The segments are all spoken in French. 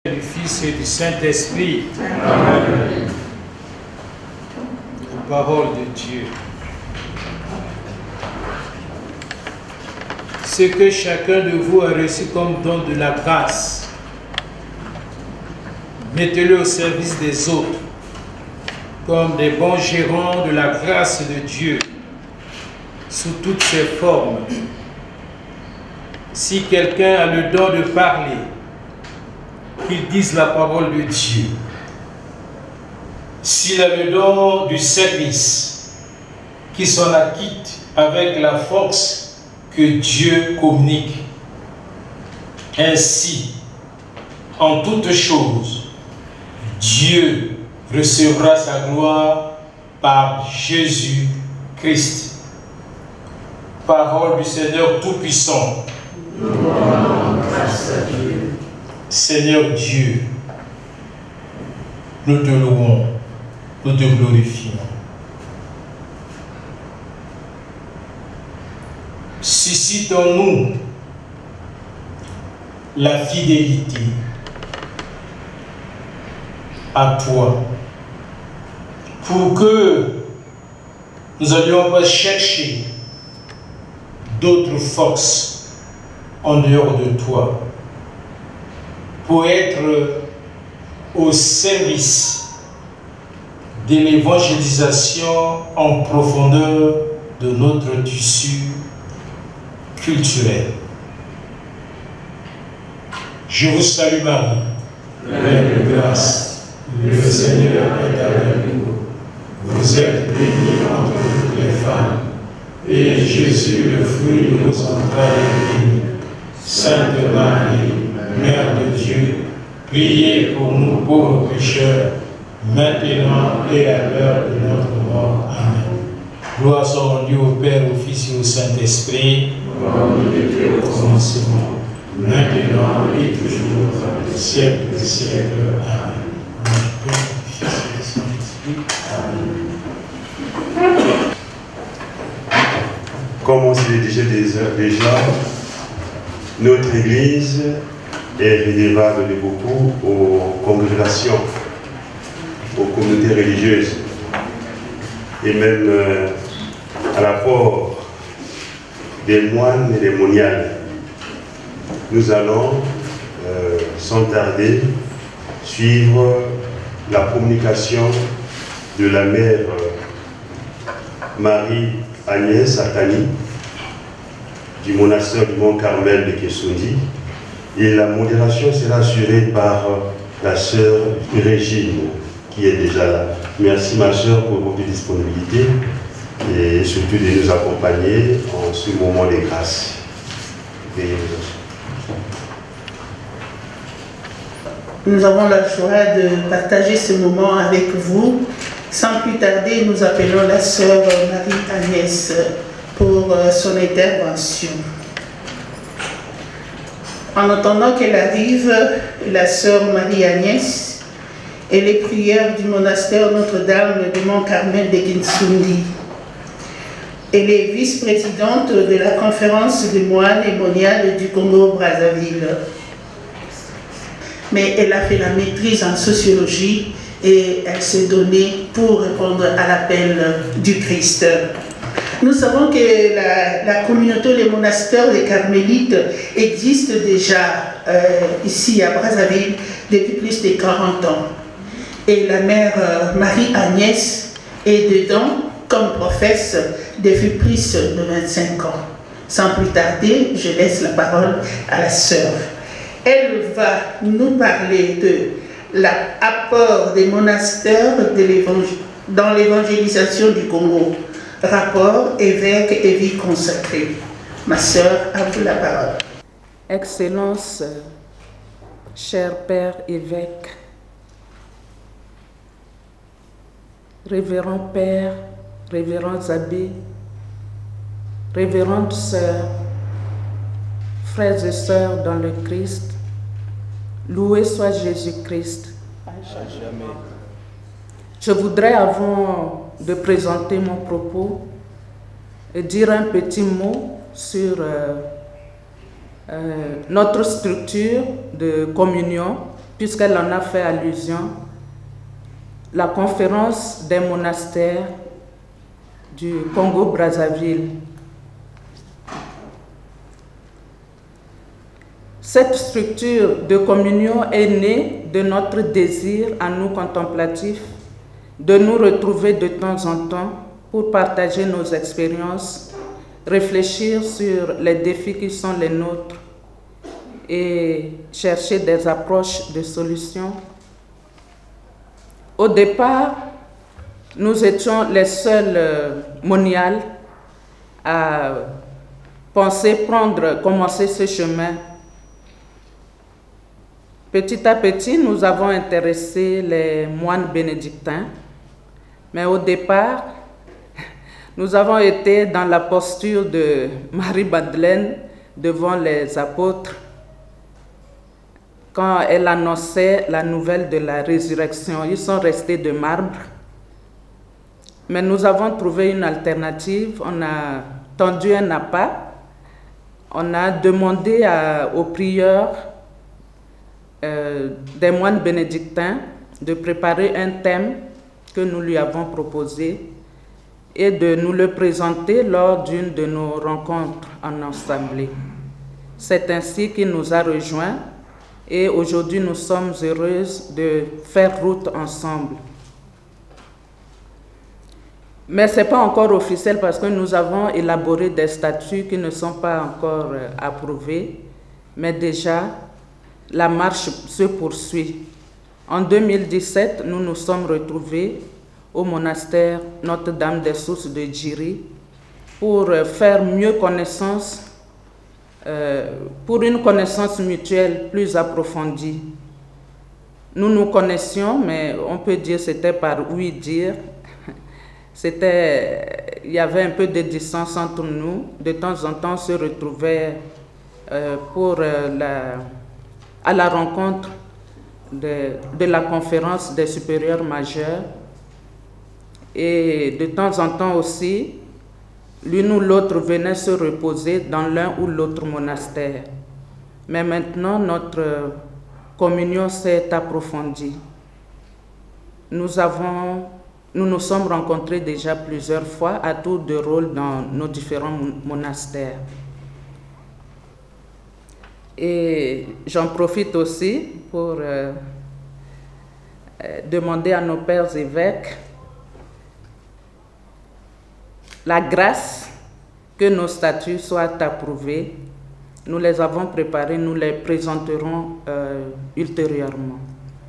Du Fils et du Saint-Esprit. Amen. La parole de Dieu. Ce que chacun de vous a reçu comme don de la grâce, mettez-le au service des autres, comme des bons gérants de la grâce de Dieu, sous toutes ses formes. Si quelqu'un a le don de parler, qu'il dise la parole de Dieu. S'il a le don du service, qu'il s'en acquitte avec la force que Dieu communique. Ainsi, en toutes choses, Dieu recevra sa gloire par Jésus-Christ. Parole du Seigneur Tout-Puissant. Nous rendons grâce à Dieu. Seigneur Dieu, nous te louons, nous te glorifions. Suscite en nous la fidélité à toi, pour que nous n'allions pas chercher d'autres forces en dehors de toi, pour être au service de l'évangélisation en profondeur de notre tissu culturel. Je vous salue Marie, pleine de grâce, le Seigneur est avec vous. Vous êtes bénie entre toutes les femmes, et Jésus, le fruit de vos entrailles, est béni. Sainte Marie, Mère de Dieu, priez pour nous pauvres pécheurs, maintenant et à l'heure de notre mort. Amen. Gloire soit rendue au Père, au Fils et au Saint-Esprit, comme il était au commencement, maintenant et toujours, dans les siècles des siècles. Amen. Au Père, au Fils et au Saint-Esprit. Amen. Comme on se le disait déjà, notre Église est redevable de beaucoup aux congrégations, aux communautés religieuses et même à l'apport des moines et des moniales. Nous allons sans tarder suivre la communication de la mère Marie-Agnès Atani du monastère du Mont Carmel de Kessondi, et la modération sera assurée par la sœur Régine qui est déjà là. Merci ma sœur pour votre disponibilité et surtout de nous accompagner en ce moment de grâce. Nous avons la joie de partager ce moment avec vous. Sans plus tarder, nous appelons la sœur Marie-Agnès pour son intervention. En attendant qu'elle arrive, la sœur Marie-Agnès et les prières du monastère Notre-Dame de Mont-Carmel de Kinsundi. Elle est vice-présidente de la conférence des moines et moniales du Congo-Brazzaville. Mais elle a fait la maîtrise en sociologie et elle s'est donnée pour répondre à l'appel du Christ. Nous savons que la communauté, les monastères des Carmélites existent déjà ici à Brazzaville depuis plus de 40 ans. Et la mère Marie-Agnès est dedans comme professe depuis plus de 25 ans. Sans plus tarder, je laisse la parole à la sœur. Elle va nous parler de l'apport des monastères dans l'évangélisation du Congo. Rapport évêque et vie consacrée. Ma sœur, à vous la parole. Excellence, cher Père évêque, révérend Père, révérends abbés, révérendes sœurs, frères et sœurs dans le Christ, loué soit Jésus-Christ. Jamais. Je voudrais, avant de présenter mon propos, dire un petit mot sur notre structure de communion puisqu'elle en a fait allusion, la conférence des monastères du Congo-Brazzaville. Cette structure de communion est née de notre désir à nous contemplatifs de nous retrouver de temps en temps pour partager nos expériences, réfléchir sur les défis qui sont les nôtres et chercher des approches de solutions. Au départ, nous étions les seuls moniales à penser commencer ce chemin. Petit à petit, nous avons intéressé les moines bénédictins, mais au départ, nous avons été dans la posture de Marie-Madeleine devant les apôtres quand elle annonçait la nouvelle de la résurrection. Ils sont restés de marbre, mais nous avons trouvé une alternative. On a tendu un appât, on a demandé aux prieurs des moines bénédictins de préparer un thème que nous lui avons proposé et de nous le présenter lors d'une de nos rencontres en assemblée. C'est ainsi qu'il nous a rejoints et aujourd'hui nous sommes heureuses de faire route ensemble. Mais ce n'est pas encore officiel parce que nous avons élaboré des statuts qui ne sont pas encore approuvés, mais déjà la marche se poursuit. En 2017, nous nous sommes retrouvés au monastère Notre-Dame des Sources de Djiri pour faire mieux connaissance, pour une connaissance mutuelle plus approfondie. Nous nous connaissions, mais on peut dire c'était par oui-dire. Il y avait un peu de distance entre nous. De temps en temps, on se retrouvait à la rencontre de la conférence des supérieurs majeurs. Et de temps en temps aussi, l'une ou l'autre venait se reposer dans l'un ou l'autre monastère. Mais maintenant, notre communion s'est approfondie. Nous nous sommes rencontrés déjà plusieurs fois à tour de rôle dans nos différents monastères. Et j'en profite aussi pour demander à nos pères évêques la grâce que nos statuts soient approuvés. Nous les avons préparés, nous les présenterons ultérieurement.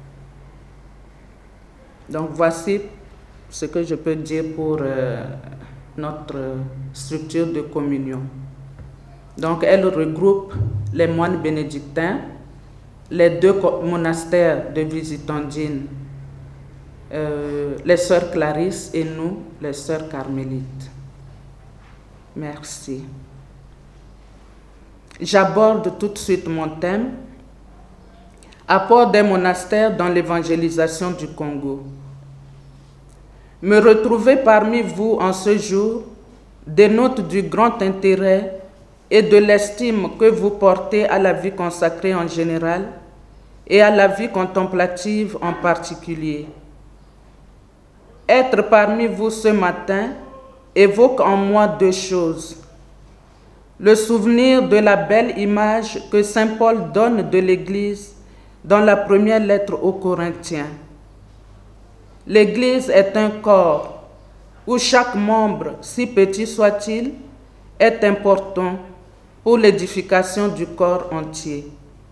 Donc voici ce que je peux dire pour notre structure de communion. Donc elle regroupe les moines bénédictins, les deux monastères de Visitandine, les sœurs Clarisse et nous, les sœurs Carmélites. Merci. J'aborde tout de suite mon thème, apport des monastères dans l'évangélisation du Congo. Me retrouver parmi vous en ce jour dénote du grand intérêt et de l'estime que vous portez à la vie consacrée en général et à la vie contemplative en particulier. Être parmi vous ce matin évoque en moi deux choses. Le souvenir de la belle image que saint Paul donne de l'Église dans la première lettre aux Corinthiens. L'Église est un corps où chaque membre, si petit soit-il, est important pour l'édification du corps entier.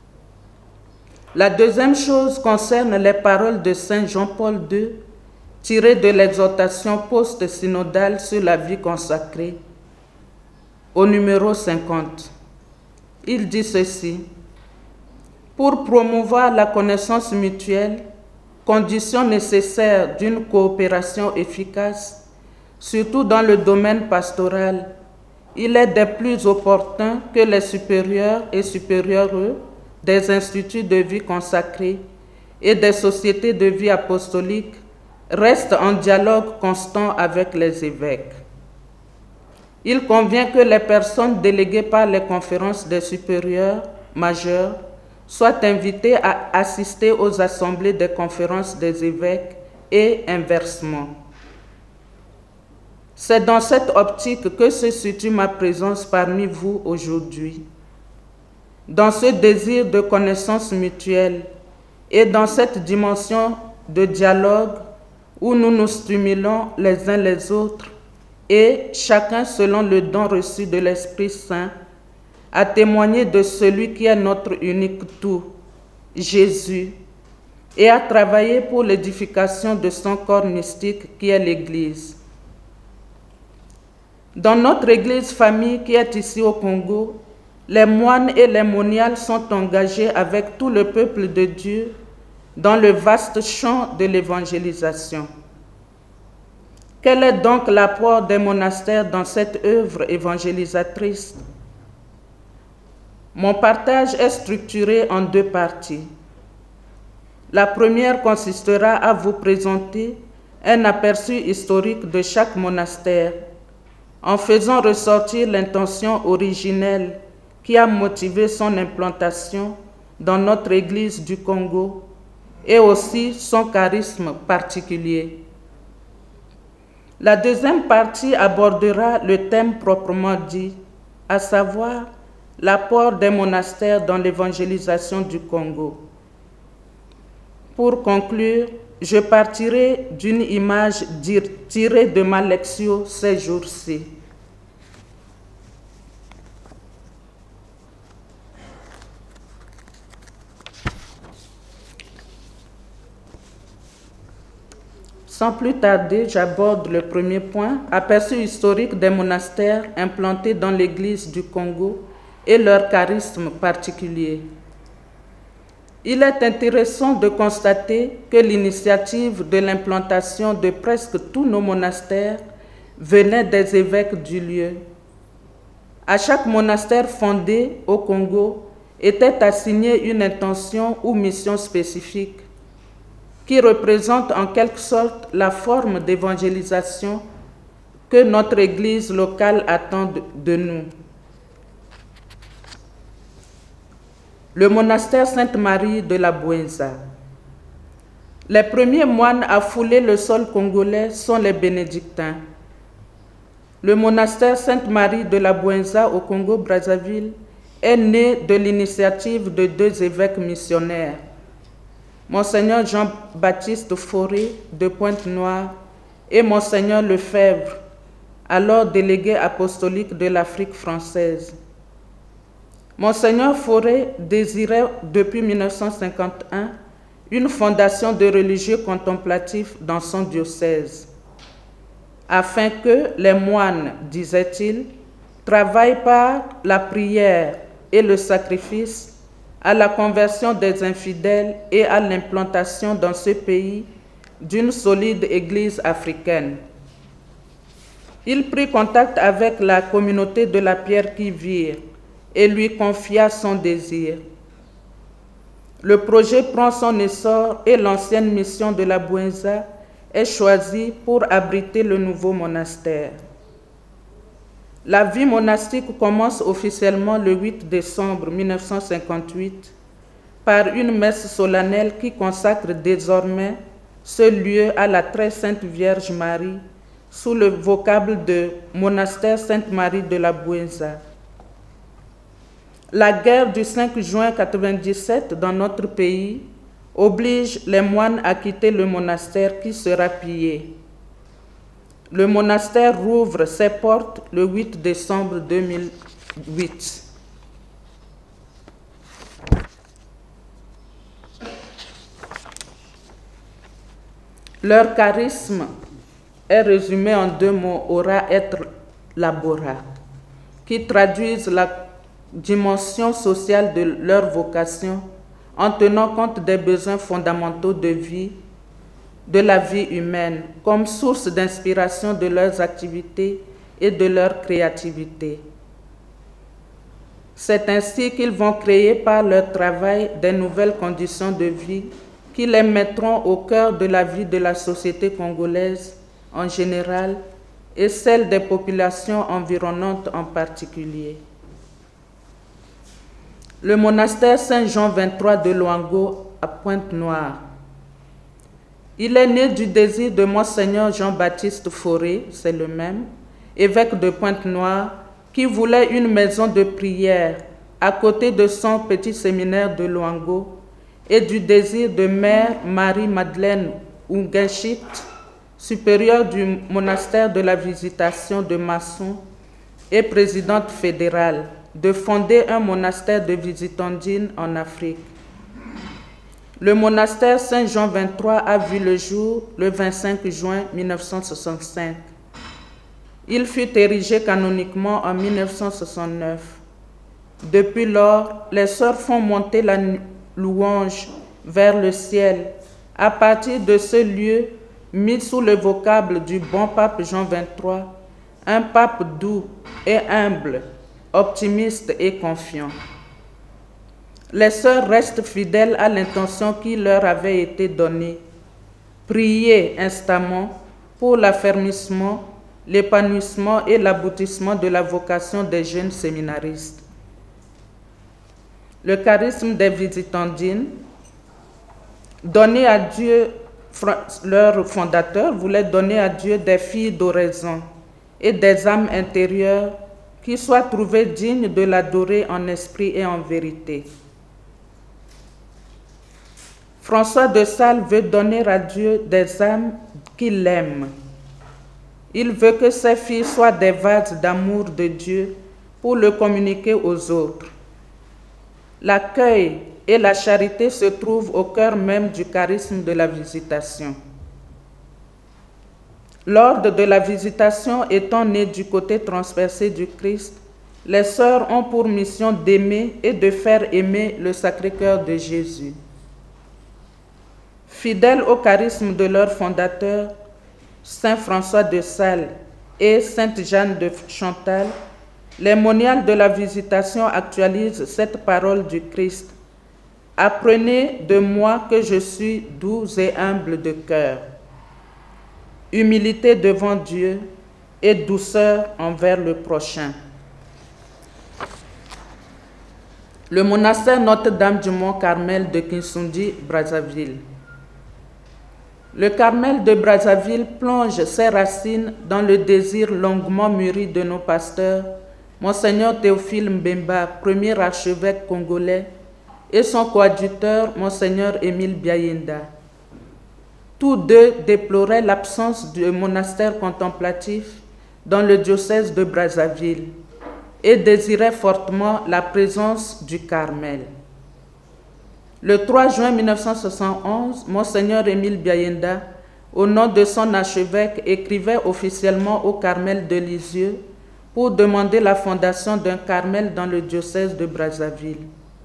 La deuxième chose concerne les paroles de saint Jean-Paul II, tirées de l'exhortation post-synodale sur la vie consacrée, au numéro 50. Il dit ceci: pour promouvoir la connaissance mutuelle, condition nécessaire d'une coopération efficace, surtout dans le domaine pastoral, il est des plus opportun que les supérieurs et supérieures des instituts de vie consacrés et des sociétés de vie apostolique restent en dialogue constant avec les évêques. Il convient que les personnes déléguées par les conférences des supérieurs majeurs soient invités à assister aux assemblées des conférences des évêques et inversement. C'est dans cette optique que se situe ma présence parmi vous aujourd'hui. Dans ce désir de connaissance mutuelle et dans cette dimension de dialogue où nous nous stimulons les uns les autres et chacun selon le don reçu de l'Esprit Saint, à témoigner de celui qui est notre unique tout, Jésus, et à travailler pour l'édification de son corps mystique qui est l'Église. Dans notre Église famille qui est ici au Congo, les moines et les moniales sont engagés avec tout le peuple de Dieu dans le vaste champ de l'évangélisation. Quel est donc l'apport des monastères dans cette œuvre évangélisatrice? Mon partage est structuré en deux parties. La première consistera à vous présenter un aperçu historique de chaque monastère, en faisant ressortir l'intention originelle qui a motivé son implantation dans notre Église du Congo et aussi son charisme particulier. La deuxième partie abordera le thème proprement dit, à savoir l'apport des monastères dans l'évangélisation du Congo. Pour conclure, je partirai d'une image tirée de ma lectio ces jours-ci. Sans plus tarder, j'aborde le premier point, aperçu historique des monastères implantés dans l'Église du Congo et leur charisme particulier. Il est intéressant de constater que l'initiative de l'implantation de presque tous nos monastères venait des évêques du lieu. À chaque monastère fondé au Congo était assignée une intention ou mission spécifique qui représente en quelque sorte la forme d'évangélisation que notre Église locale attend de nous. Le monastère Sainte-Marie de la Bouenza. Les premiers moines à fouler le sol congolais sont les bénédictins. Le monastère Sainte-Marie de la Bouenza au Congo-Brazzaville est né de l'initiative de deux évêques missionnaires, Monseigneur Jean-Baptiste Fauré de Pointe-Noire et Monseigneur Lefebvre, alors délégué apostolique de l'Afrique française. Monseigneur Fauré désirait depuis 1951 une fondation de religieux contemplatifs dans son diocèse, afin que les moines, disait-il, travaillent par la prière et le sacrifice à la conversion des infidèles et à l'implantation dans ce pays d'une solide église africaine. Il prit contact avec la communauté de la Pierre qui vire et lui confia son désir. Le projet prend son essor et l'ancienne mission de la Bouenza est choisie pour abriter le nouveau monastère. La vie monastique commence officiellement le 8 décembre 1958 par une messe solennelle qui consacre désormais ce lieu à la très sainte Vierge Marie sous le vocable de monastère Sainte-Marie de la Bouenza. La guerre du 5 juin 1997 dans notre pays oblige les moines à quitter le monastère qui sera pillé. Le monastère rouvre ses portes le 8 décembre 2008. Leur charisme est résumé en deux mots, ora et labora, qui traduisent la dimension sociale de leur vocation en tenant compte des besoins fondamentaux de vie, de la vie humaine, comme source d'inspiration de leurs activités et de leur créativité. C'est ainsi qu'ils vont créer par leur travail des nouvelles conditions de vie qui les mettront au cœur de la vie de la société congolaise en général et celle des populations environnantes en particulier. le monastère Saint-Jean 23 de Loango à Pointe-Noire. Il est né du désir de Monseigneur Jean-Baptiste Fauré, c'est le même, évêque de Pointe-Noire, qui voulait une maison de prière à côté de son petit séminaire de Loango, et du désir de Mère Marie-Madeleine Oungeshit, supérieure du monastère de la Visitation de Masson et présidente fédérale, de fonder un monastère de visitandines en Afrique. Le monastère Saint-Jean 23 a vu le jour le 25 juin 1965. Il fut érigé canoniquement en 1969. Depuis lors, les sœurs font monter la louange vers le ciel à partir de ce lieu mis sous le vocable du bon pape Jean 23, un pape doux et humble, optimiste et confiant. Les sœurs restent fidèles à l'intention qui leur avait été donnée. Prier instamment pour l'affermissement, l'épanouissement et l'aboutissement de la vocation des jeunes séminaristes. Le charisme des visitandines, donné à Dieu, leur fondateur voulait donner à Dieu des filles d'oraison et des âmes intérieures qui soient trouvées dignes de l'adorer en esprit et en vérité. François de Sales veut donner à Dieu des âmes qui l'aiment. Il veut que ses filles soient des vases d'amour de Dieu pour le communiquer aux autres. L'accueil et la charité se trouvent au cœur même du charisme de la visitation. L'ordre de la visitation étant né du côté transpercé du Christ, les sœurs ont pour mission d'aimer et de faire aimer le Sacré-Cœur de Jésus. Fidèles au charisme de leur fondateur, Saint François de Sales et Sainte Jeanne de Chantal, les moniales de la visitation actualisent cette parole du Christ. Apprenez de moi que je suis doux et humble de cœur. Humilité devant Dieu et douceur envers le prochain. Le monastère Notre-Dame du Mont-Carmel de Kinsoundi, Brazzaville. Le Carmel de Brazzaville plonge ses racines dans le désir longuement mûri de nos pasteurs, Monseigneur Théophile Mbemba, premier archevêque congolais, et son coadjuteur, Monseigneur Émile Biayenda. Tous deux déploraient l'absence du monastère contemplatif dans le diocèse de Brazzaville et désiraient fortement la présence du Carmel. Le 3 juin 1971, Monseigneur Émile Biayenda, au nom de son archevêque, écrivait officiellement au Carmel de Lisieux pour demander la fondation d'un Carmel dans le diocèse de Brazzaville.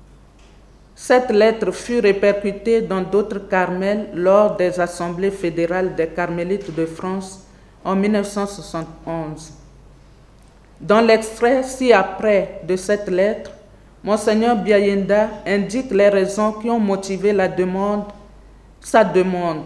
Cette lettre fut répercutée dans d'autres Carmels lors des assemblées fédérales des Carmélites de France en 1971. Dans l'extrait ci-après de cette lettre, Monseigneur Biayenda indique les raisons qui ont motivé sa demande.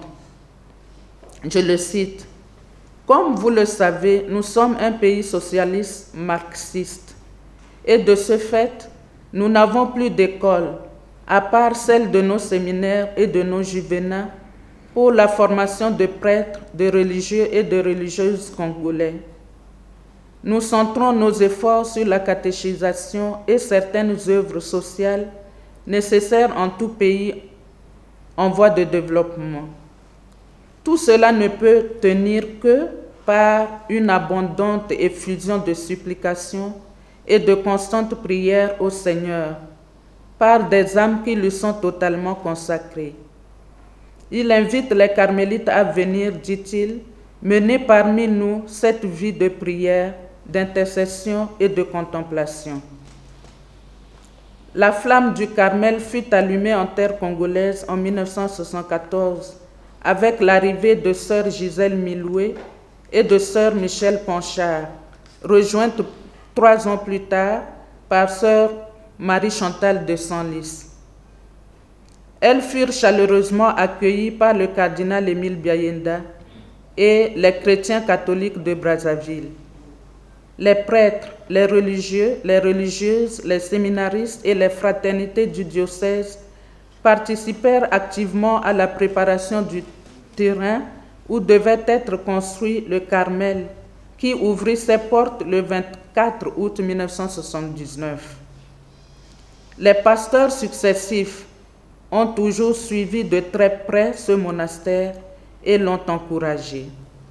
Je le cite. « Comme vous le savez, nous sommes un pays socialiste marxiste et de ce fait, nous n'avons plus d'école, à part celle de nos séminaires et de nos juvénats, pour la formation de prêtres, de religieux et de religieuses congolais. Nous centrons nos efforts sur la catéchisation et certaines œuvres sociales nécessaires en tout pays en voie de développement. Tout cela ne peut tenir que par une abondante effusion de supplications et de constantes prières au Seigneur, par des âmes qui lui sont totalement consacrées. Il invite les carmélites à venir, dit-il, mener parmi nous cette vie de prière, d'intercession et de contemplation. La flamme du Carmel fut allumée en terre congolaise en 1974 avec l'arrivée de sœur Gisèle Miloué et de sœur Michel Ponchard, rejointe 3 ans plus tard par sœur Marie-Chantal de Senlis. Elles furent chaleureusement accueillies par le cardinal Émile Biayenda et les chrétiens catholiques de Brazzaville. les prêtres, les religieux, les religieuses, les séminaristes et les fraternités du diocèse participèrent activement à la préparation du terrain où devait être construit le Carmel, qui ouvrit ses portes le 24 août 1979. Les pasteurs successifs ont toujours suivi de très près ce monastère et l'ont encouragé.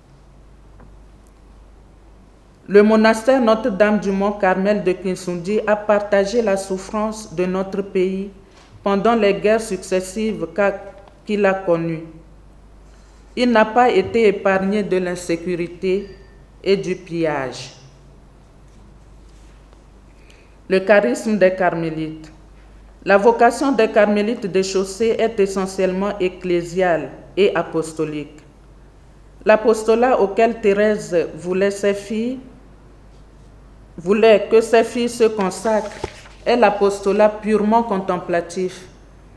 Le monastère Notre-Dame du Mont-Carmel de Kinsoundi a partagé la souffrance de notre pays pendant les guerres successives qu'il a connues. Il n'a pas été épargné de l'insécurité et du pillage. Le charisme des carmélites. La vocation des carmélites des chaussées est essentiellement ecclésiale et apostolique. L'apostolat auquel Thérèse voulait que ses filles se consacrent est l'apostolat purement contemplatif.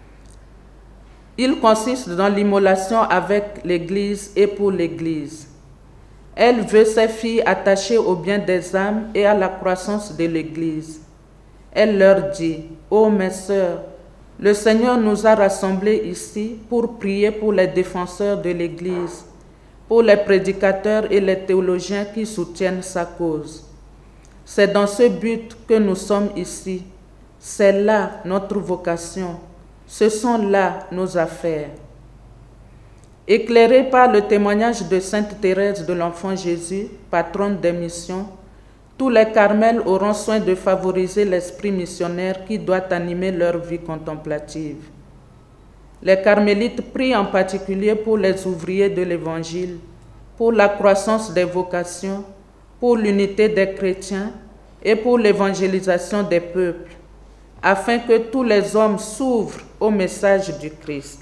Il consiste dans l'immolation avec l'Église et pour l'Église. Elle veut ses filles attachées au bien des âmes et à la croissance de l'Église. Elle leur dit: « Ô mes sœurs, le Seigneur nous a rassemblés ici pour prier pour les défenseurs de l'Église, pour les prédicateurs et les théologiens qui soutiennent sa cause. C'est dans ce but que nous sommes ici. C'est là notre vocation. Ce sont là nos affaires. » Éclairés par le témoignage de Sainte Thérèse de l'Enfant Jésus, patronne des missions, tous les Carmels auront soin de favoriser l'esprit missionnaire qui doit animer leur vie contemplative. Les carmélites prient en particulier pour les ouvriers de l'Évangile, pour la croissance des vocations, pour l'unité des chrétiens et pour l'évangélisation des peuples, afin que tous les hommes s'ouvrent au message du Christ.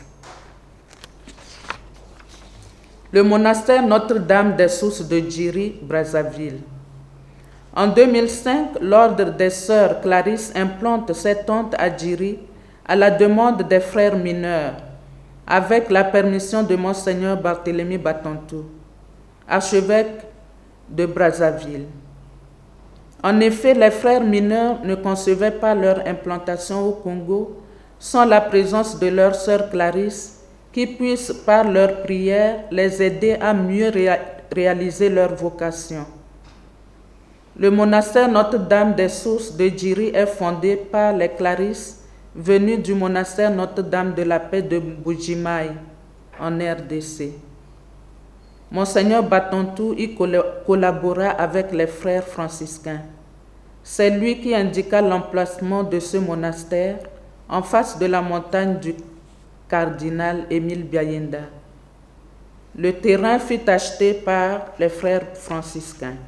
Le monastère Notre-Dame des Sources de Djiri, Brazzaville. En 2005, l'ordre des sœurs Clarisse implante ses tentes à Djiri à la demande des frères mineurs, avec la permission de Monseigneur Barthélemy Batantou, archevêque de Brazzaville. En effet, les frères mineurs ne concevaient pas leur implantation au Congo sans la présence de leur sœur Clarisse, qui puisse par leurs prières les aider à mieux réaliser leur vocation. Le monastère Notre-Dame des Sources de Djiri est fondé par les Clarisses venues du monastère Notre-Dame de la Paix de Bujimaï, en RDC. Monseigneur Batantou y collabora avec les frères franciscains. C'est lui qui indiqua l'emplacement de ce monastère en face de la montagne du cardinal Émile Biayenda. Le terrain fut acheté par les frères franciscains.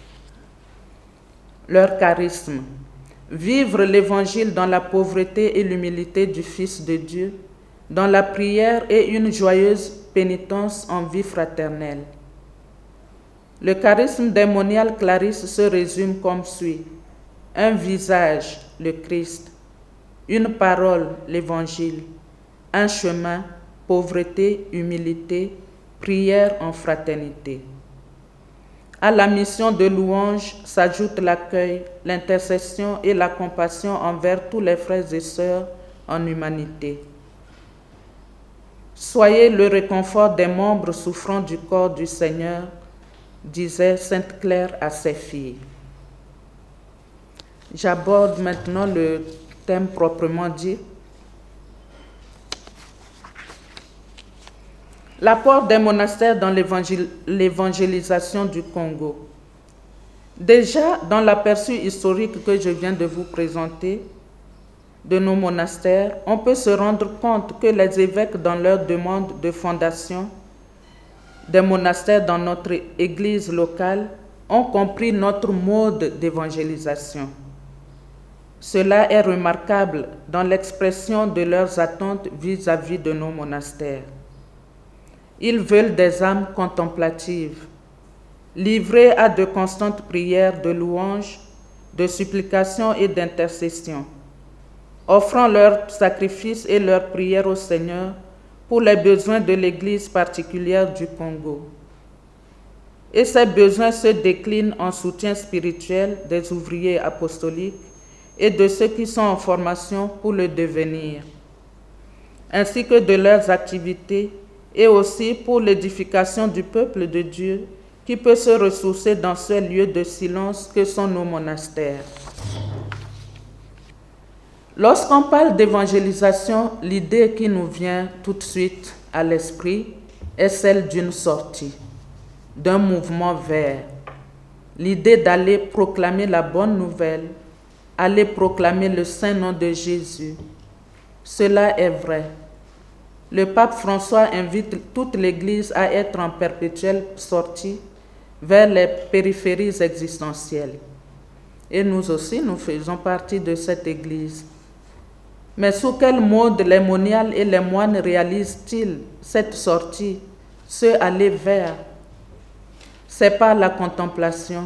Leur charisme. Vivre l'Évangile dans la pauvreté et l'humilité du Fils de Dieu, dans la prière et une joyeuse pénitence en vie fraternelle. Le charisme des moniales Clarisse se résume comme suit: un visage, le Christ; une parole, l'Évangile; un chemin, pauvreté, humilité, prière en fraternité. À la mission de louange s'ajoute l'accueil, l'intercession et la compassion envers tous les frères et sœurs en humanité. Soyez le réconfort des membres souffrant du corps du Seigneur, disait Sainte Claire à ses filles. J'aborde maintenant le thème proprement dit. L'apport des monastères dans l'évangélisation du Congo. Déjà, dans l'aperçu historique que je viens de vous présenter de nos monastères, on peut se rendre compte que les évêques, dans leur demande de fondation des monastères dans notre église locale, ont compris notre mode d'évangélisation. Cela est remarquable dans l'expression de leurs attentes vis-à-vis de nos monastères. Ils veulent des âmes contemplatives, livrées à de constantes prières de louange, de supplication et d'intercession, offrant leurs sacrifices et leurs prières au Seigneur pour les besoins de l'Église particulière du Congo. et ces besoins se déclinent en soutien spirituel des ouvriers apostoliques et de ceux qui sont en formation pour le devenir, ainsi que de leurs activités et aussi pour l'édification du peuple de Dieu qui peut se ressourcer dans ces lieux de silence que sont nos monastères. Lorsqu'on parle d'évangélisation, l'idée qui nous vient tout de suite à l'esprit est celle d'une sortie, d'un mouvement vers. L'idée d'aller proclamer la bonne nouvelle, aller proclamer le saint nom de Jésus. Cela est vrai. Le pape François invite toute l'Église à être en perpétuelle sortie vers les périphéries existentielles. Et nous aussi, nous faisons partie de cette Église. Mais sous quel mode les moniales et les moines réalisent-ils cette sortie, ce aller vers? C'est par la contemplation,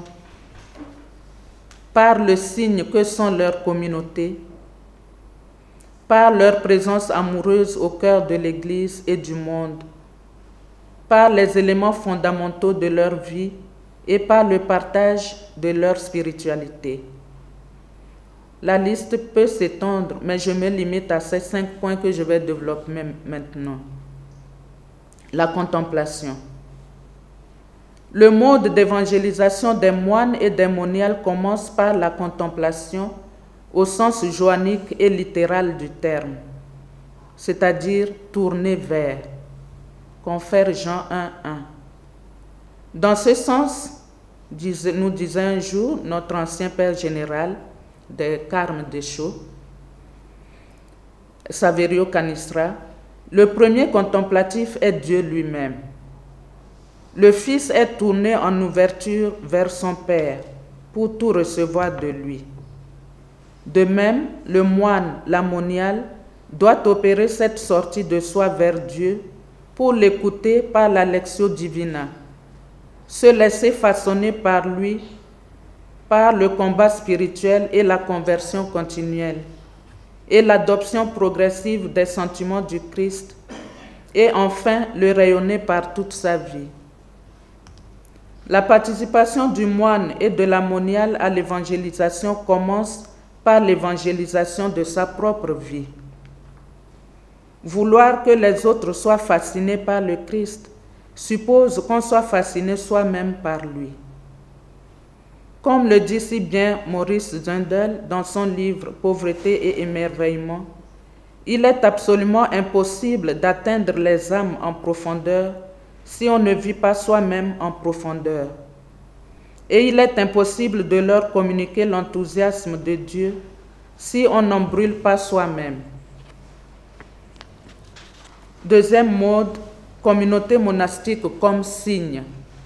par le signe que sont leurs communautés, par leur présence amoureuse au cœur de l'Église et du monde, par les éléments fondamentaux de leur vie et par le partage de leur spiritualité. La liste peut s'étendre, mais je me limite à ces 5 points que je vais développer maintenant. La contemplation. Le mode d'évangélisation des moines et des moniales commence par la contemplation au sens joannique et littéral du terme, c'est-à-dire tourner vers. Confère Jean 1:1. Dans ce sens, nous disait un jour notre ancien père général de Carmes Deschaux, Saverio Canistra, le premier contemplatif est Dieu lui-même. Le Fils est tourné en ouverture vers son Père pour tout recevoir de lui. De même, le moine, la moniale, doit opérer cette sortie de soi vers Dieu pour l'écouter par la lectio divina, se laisser façonner par lui, par le combat spirituel et la conversion continuelle, et l'adoption progressive des sentiments du Christ, et enfin le rayonner par toute sa vie. La participation du moine et de la moniale à l'évangélisation commence par l'évangélisation de sa propre vie. Vouloir que les autres soient fascinés par le Christ suppose qu'on soit fasciné soi-même par lui. Comme le dit si bien Maurice Zundel dans son livre « Pauvreté et émerveillement », il est absolument impossible d'atteindre les âmes en profondeur si on ne vit pas soi-même en profondeur. Et il est impossible de leur communiquer l'enthousiasme de Dieu si on n'en brûle pas soi-même. Deuxième mode, communauté monastique comme signe.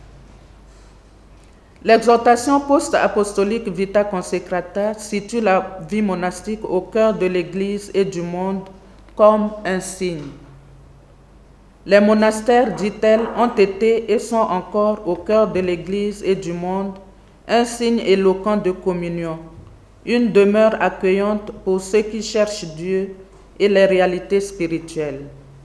L'exhortation post-apostolique Vita Consecrata situe la vie monastique au cœur de l'Église et du monde comme un signe. Les monastères, dit-elle, ont été et sont encore au cœur de l'Église et du monde un signe éloquent de communion, une demeure accueillante pour ceux qui cherchent Dieu et les réalités spirituelles.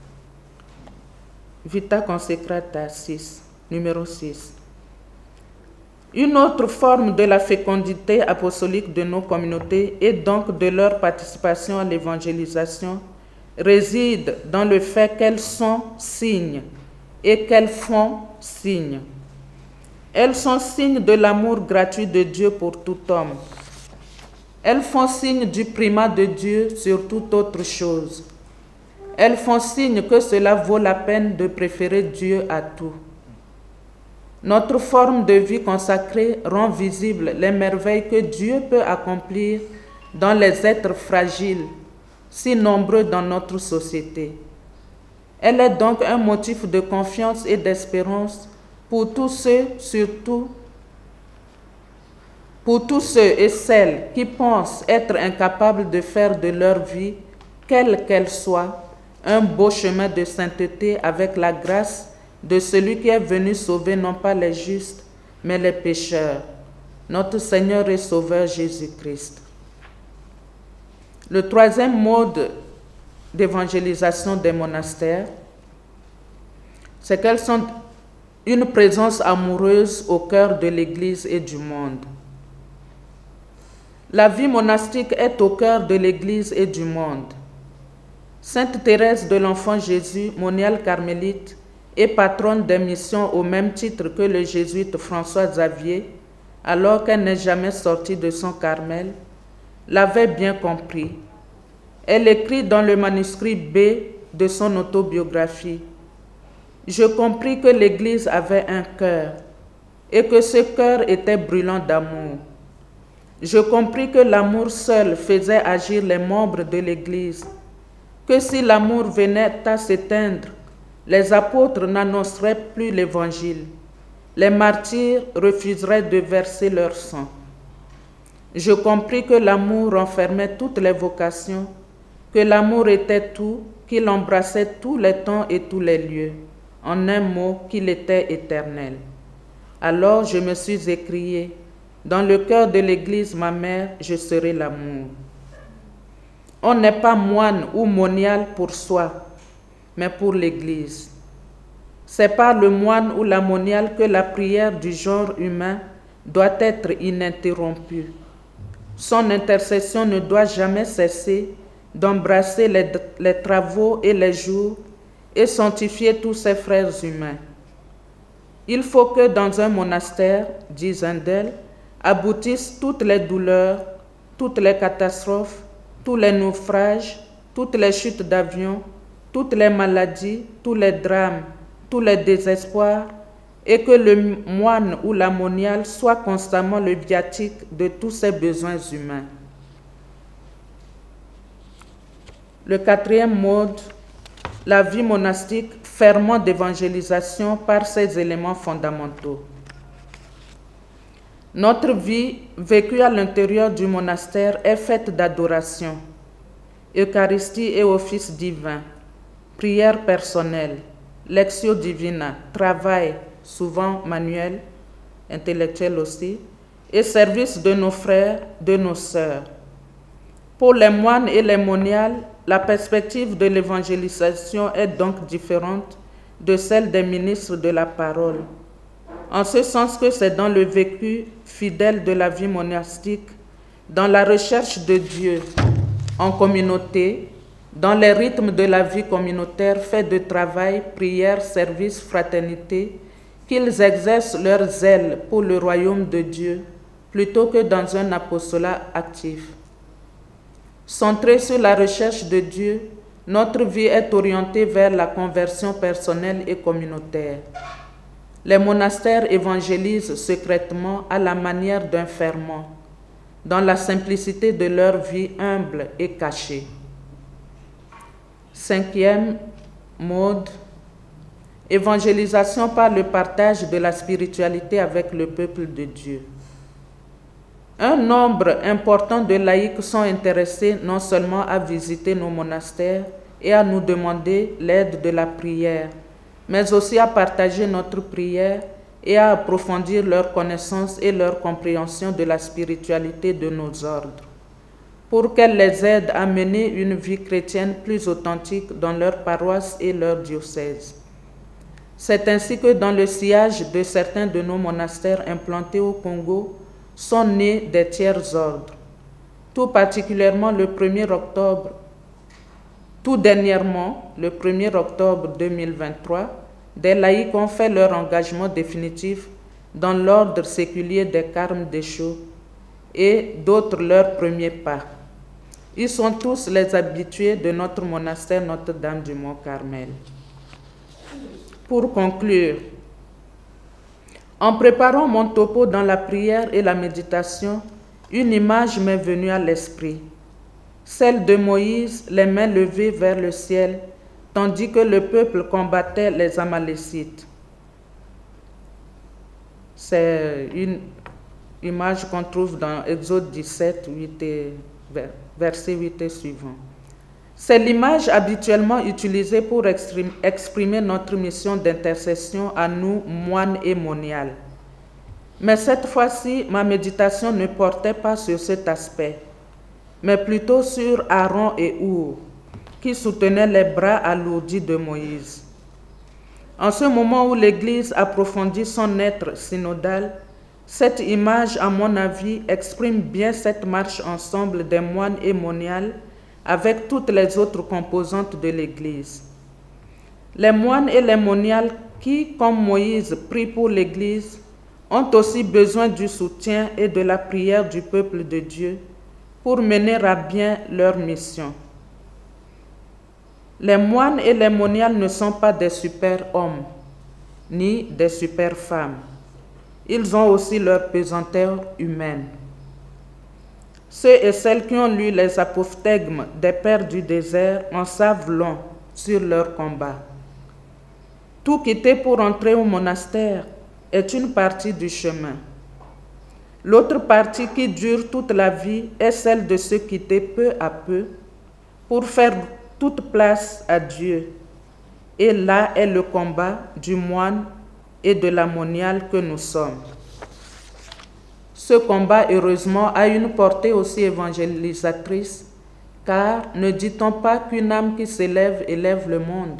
Vita Consecrata 6, numéro 6. Une autre forme de la fécondité apostolique de nos communautés et donc de leur participation à l'évangélisation réside dans le fait qu'elles sont signes et qu'elles font signe. Elles sont signes de l'amour gratuit de Dieu pour tout homme. Elles font signe du primat de Dieu sur toute autre chose. Elles font signe que cela vaut la peine de préférer Dieu à tout. Notre forme de vie consacrée rend visible les merveilles que Dieu peut accomplir dans les êtres fragiles, si nombreux dans notre société. Elle est donc un motif de confiance et d'espérance pour tous ceux, surtout pour tous ceux et celles qui pensent être incapables de faire de leur vie, quelle qu'elle soit, un beau chemin de sainteté avec la grâce de celui qui est venu sauver non pas les justes, mais les pécheurs, notre Seigneur et Sauveur Jésus-Christ. Le troisième mode d'évangélisation des monastères, c'est qu'elles sont une présence amoureuse au cœur de l'Église et du monde. La vie monastique est au cœur de l'Église et du monde. Sainte Thérèse de l'Enfant Jésus, moniale carmélite, et patronne des missions au même titre que le jésuite François Xavier, alors qu'elle n'est jamais sortie de son Carmel, l'avait bien compris. Elle écrit dans le manuscrit B de son autobiographie: « Je compris que l'Église avait un cœur et que ce cœur était brûlant d'amour. Je compris que l'amour seul faisait agir les membres de l'Église, que si l'amour venait à s'éteindre, les apôtres n'annonceraient plus l'Évangile, les martyrs refuseraient de verser leur sang. Je compris que l'amour renfermait toutes les vocations, que l'amour était tout, qu'il embrassait tous les temps et tous les lieux, en un mot, qu'il était éternel. Alors je me suis écrié: dans le cœur de l'Église, ma mère, je serai l'amour. On n'est pas moine ou monial pour soi, mais pour l'Église. C'est par le moine ou la moniale que la prière du genre humain doit être ininterrompue. Son intercession ne doit jamais cesser d'embrasser les travaux et les jours et sanctifier tous ses frères humains. Il faut que dans un monastère, dit Zindel, aboutissent toutes les douleurs, toutes les catastrophes, tous les naufrages, toutes les chutes d'avion, toutes les maladies, tous les drames, tous les désespoirs, et que le moine ou la moniale soit constamment le viatique de tous ses besoins humains. Le quatrième mode, la vie monastique, ferment d'évangélisation par ses éléments fondamentaux. Notre vie, vécue à l'intérieur du monastère, est faite d'adoration, Eucharistie et office divin, prière personnelle, lectio divina, travail, souvent manuel, intellectuel aussi, et service de nos frères, de nos sœurs. Pour les moines et les moniales, la perspective de l'évangélisation est donc différente de celle des ministres de la parole, en ce sens que c'est dans le vécu fidèle de la vie monastique, dans la recherche de Dieu, en communauté, dans les rythmes de la vie communautaire faits de travail, prière, service, fraternité, qu'ils exercent leur zèle pour le royaume de Dieu, plutôt que dans un apostolat actif. Centrée sur la recherche de Dieu, notre vie est orientée vers la conversion personnelle et communautaire. Les monastères évangélisent secrètement à la manière d'un ferment, dans la simplicité de leur vie humble et cachée. Cinquième mode, évangélisation par le partage de la spiritualité avec le peuple de Dieu. Un nombre important de laïcs sont intéressés non seulement à visiter nos monastères et à nous demander l'aide de la prière, mais aussi à partager notre prière et à approfondir leur connaissance et leur compréhension de la spiritualité de nos ordres, pour qu'elle les aide à mener une vie chrétienne plus authentique dans leur paroisse et leur diocèse. C'est ainsi que dans le sillage de certains de nos monastères implantés au Congo sont nés des tiers ordres. Tout particulièrement le 1er octobre, tout dernièrement, le 1er octobre 2023, des laïcs ont fait leur engagement définitif dans l'ordre séculier des Carmes d'Échaud et d'autres leurs premiers pas. Ils sont tous les habitués de notre monastère Notre-Dame du Mont-Carmel. Pour conclure, en préparant mon topo dans la prière et la méditation, une image m'est venue à l'esprit, celle de Moïse, les mains levées vers le ciel, tandis que le peuple combattait les Amalécites. C'est une image qu'on trouve dans Exode 17, verset 8 et suivant. C'est l'image habituellement utilisée pour exprimer notre mission d'intercession à nous, moines et moniales. Mais cette fois-ci, ma méditation ne portait pas sur cet aspect, mais plutôt sur Aaron et Our, qui soutenaient les bras alourdis de Moïse. En ce moment où l'Église approfondit son être synodal, cette image, à mon avis, exprime bien cette marche ensemble des moines et moniales avec toutes les autres composantes de l'Église. Les moines et les moniales qui, comme Moïse, prient pour l'Église, ont aussi besoin du soutien et de la prière du peuple de Dieu pour mener à bien leur mission. Les moines et les moniales ne sont pas des super-hommes, ni des super-femmes. Ils ont aussi leur pesanteur humaine. Ceux et celles qui ont lu les apophthegmes des pères du désert en savent long sur leur combat. Tout quitter pour entrer au monastère est une partie du chemin. L'autre partie qui dure toute la vie est celle de se quitter peu à peu pour faire toute place à Dieu. Et là est le combat du moine et de la moniale que nous sommes. Ce combat, heureusement, a une portée aussi évangélisatrice, car ne dit-on pas qu'une âme qui s'élève élève le monde?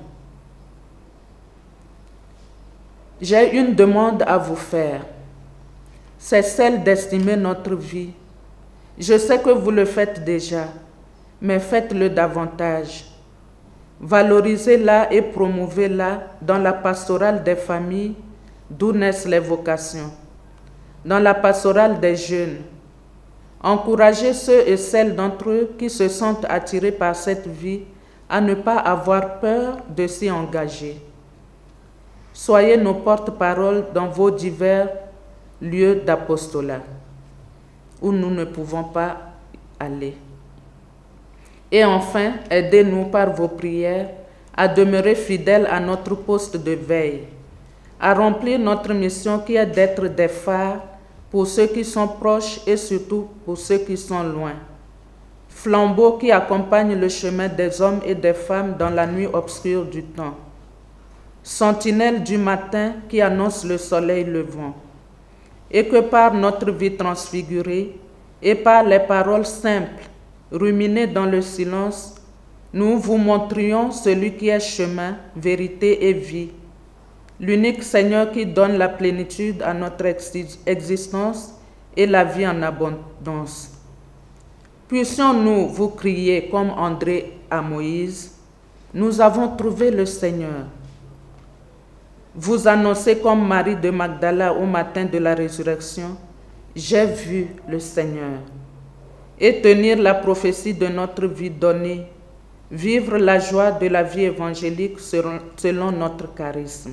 J'ai une demande à vous faire. C'est celle d'estimer notre vie. Je sais que vous le faites déjà, mais faites-le davantage. Valorisez-la et promouvez-la dans la pastorale des familles, d'où naissent les vocations, dans la pastorale des jeunes. Encouragez ceux et celles d'entre eux qui se sentent attirés par cette vie à ne pas avoir peur de s'y engager. Soyez nos porte-paroles dans vos divers lieux d'apostolat où nous ne pouvons pas aller. Et enfin, aidez-nous par vos prières à demeurer fidèles à notre poste de veille, à remplir notre mission qui est d'être des phares pour ceux qui sont proches et surtout pour ceux qui sont loin. Flambeaux qui accompagnent le chemin des hommes et des femmes dans la nuit obscure du temps. Sentinelles du matin qui annoncent le soleil levant. Et que par notre vie transfigurée et par les paroles simples, ruminées dans le silence, nous vous montrions celui qui est chemin, vérité et vie, l'unique Seigneur qui donne la plénitude à notre existence et la vie en abondance. Puissions-nous vous crier comme André à Moïse, nous avons trouvé le Seigneur. Vous annoncez comme Marie de Magdala au matin de la résurrection, j'ai vu le Seigneur. Et tenir la prophétie de notre vie donnée, vivre la joie de la vie évangélique selon notre charisme.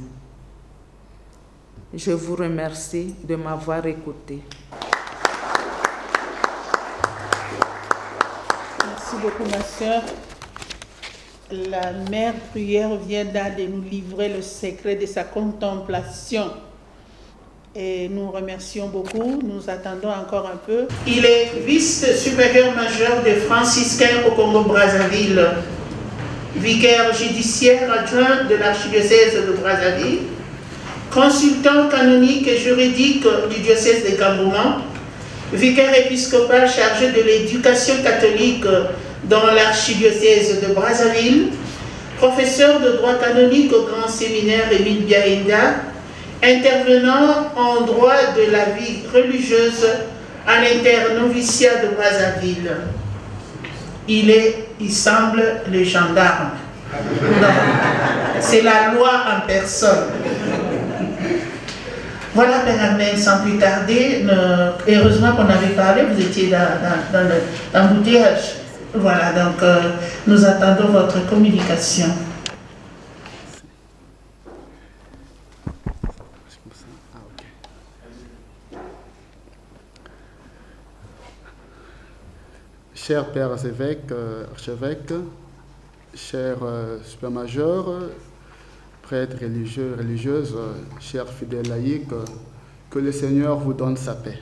Je vous remercie de m'avoir écouté. Merci beaucoup, ma sœur. La mère prière vient de nous livrer le secret de sa contemplation. Et nous remercions beaucoup. Nous attendons encore un peu. Il est vice-supérieur majeur des franciscains au Congo-Brazzaville, vicaire judiciaire adjoint de l'archidiocèse de Brazzaville, consultant canonique et juridique du diocèse de Gambouman, vicaire épiscopal chargé de l'éducation catholique dans l'archidiocèse de Brazzaville, professeur de droit canonique au grand séminaire Émile Biaïda, intervenant en droit de la vie religieuse à l'internoviciat de Brazzaville. Il semble le gendarme. Non, c'est la loi en personne. Voilà, Père Armel, sans plus tarder, heureusement qu'on avait parlé, vous étiez dans l'embouteillage. Voilà, donc nous attendons votre communication. Chers pères évêques, archevêques, chers supermajeurs, prêtres religieux, religieuses, chers fidèles laïcs, que le Seigneur vous donne sa paix.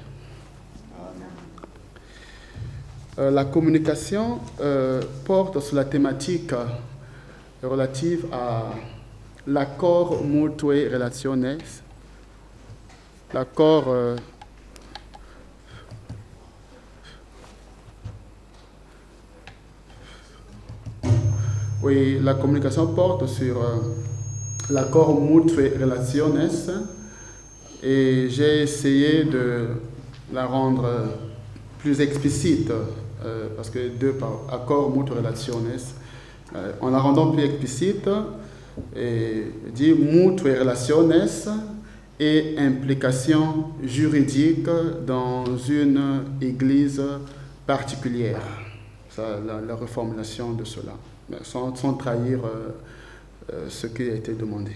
La communication porte sur la thématique relative à l'accord mutuo relationnel, l'accord oui, la communication porte sur l'accord Mutuae Relationes, et j'ai essayé de la rendre plus explicite, parce que deux par accord Mutuae Relationes, en la rendant plus explicite, et dit Mutuae Relationes et implication juridique dans une église particulière. Ça, la reformulation de cela, sans trahir ce qui a été demandé.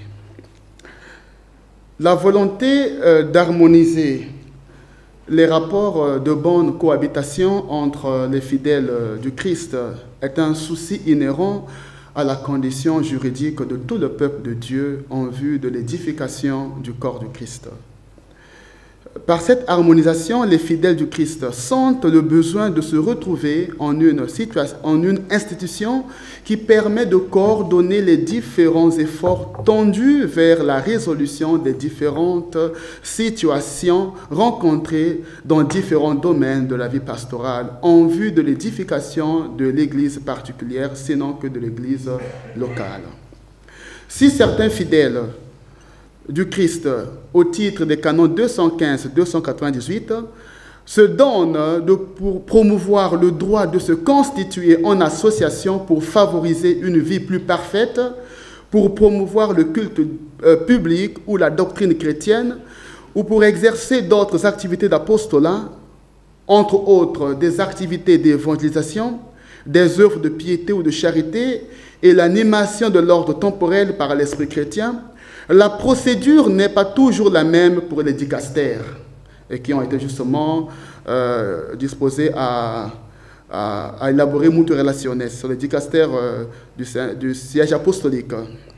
La volonté d'harmoniser les rapports de bonne cohabitation entre les fidèles du Christ est un souci inhérent à la condition juridique de tout le peuple de Dieu en vue de l'édification du corps du Christ. Par cette harmonisation, les fidèles du Christ sentent le besoin de se retrouver en une institution qui permet de coordonner les différents efforts tendus vers la résolution des différentes situations rencontrées dans différents domaines de la vie pastorale en vue de l'édification de l'Église particulière, sinon que de l'Église locale. Si certains fidèles du Christ, au titre des canons 215-298, se donne pour promouvoir le droit de se constituer en association pour favoriser une vie plus parfaite, pour promouvoir le culte public ou la doctrine chrétienne, ou pour exercer d'autres activités d'apostolat, entre autres des activités d'évangélisation, des œuvres de piété ou de charité et l'animation de l'ordre temporel par l'esprit chrétien. La procédure n'est pas toujours la même pour les dicastères, et qui ont été justement disposés à élaborer Mutuae Relationes sur les dicastères du siège apostolique.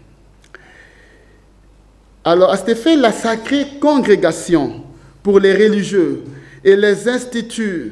Alors, à cet effet, la sacrée congrégation pour les religieux et les instituts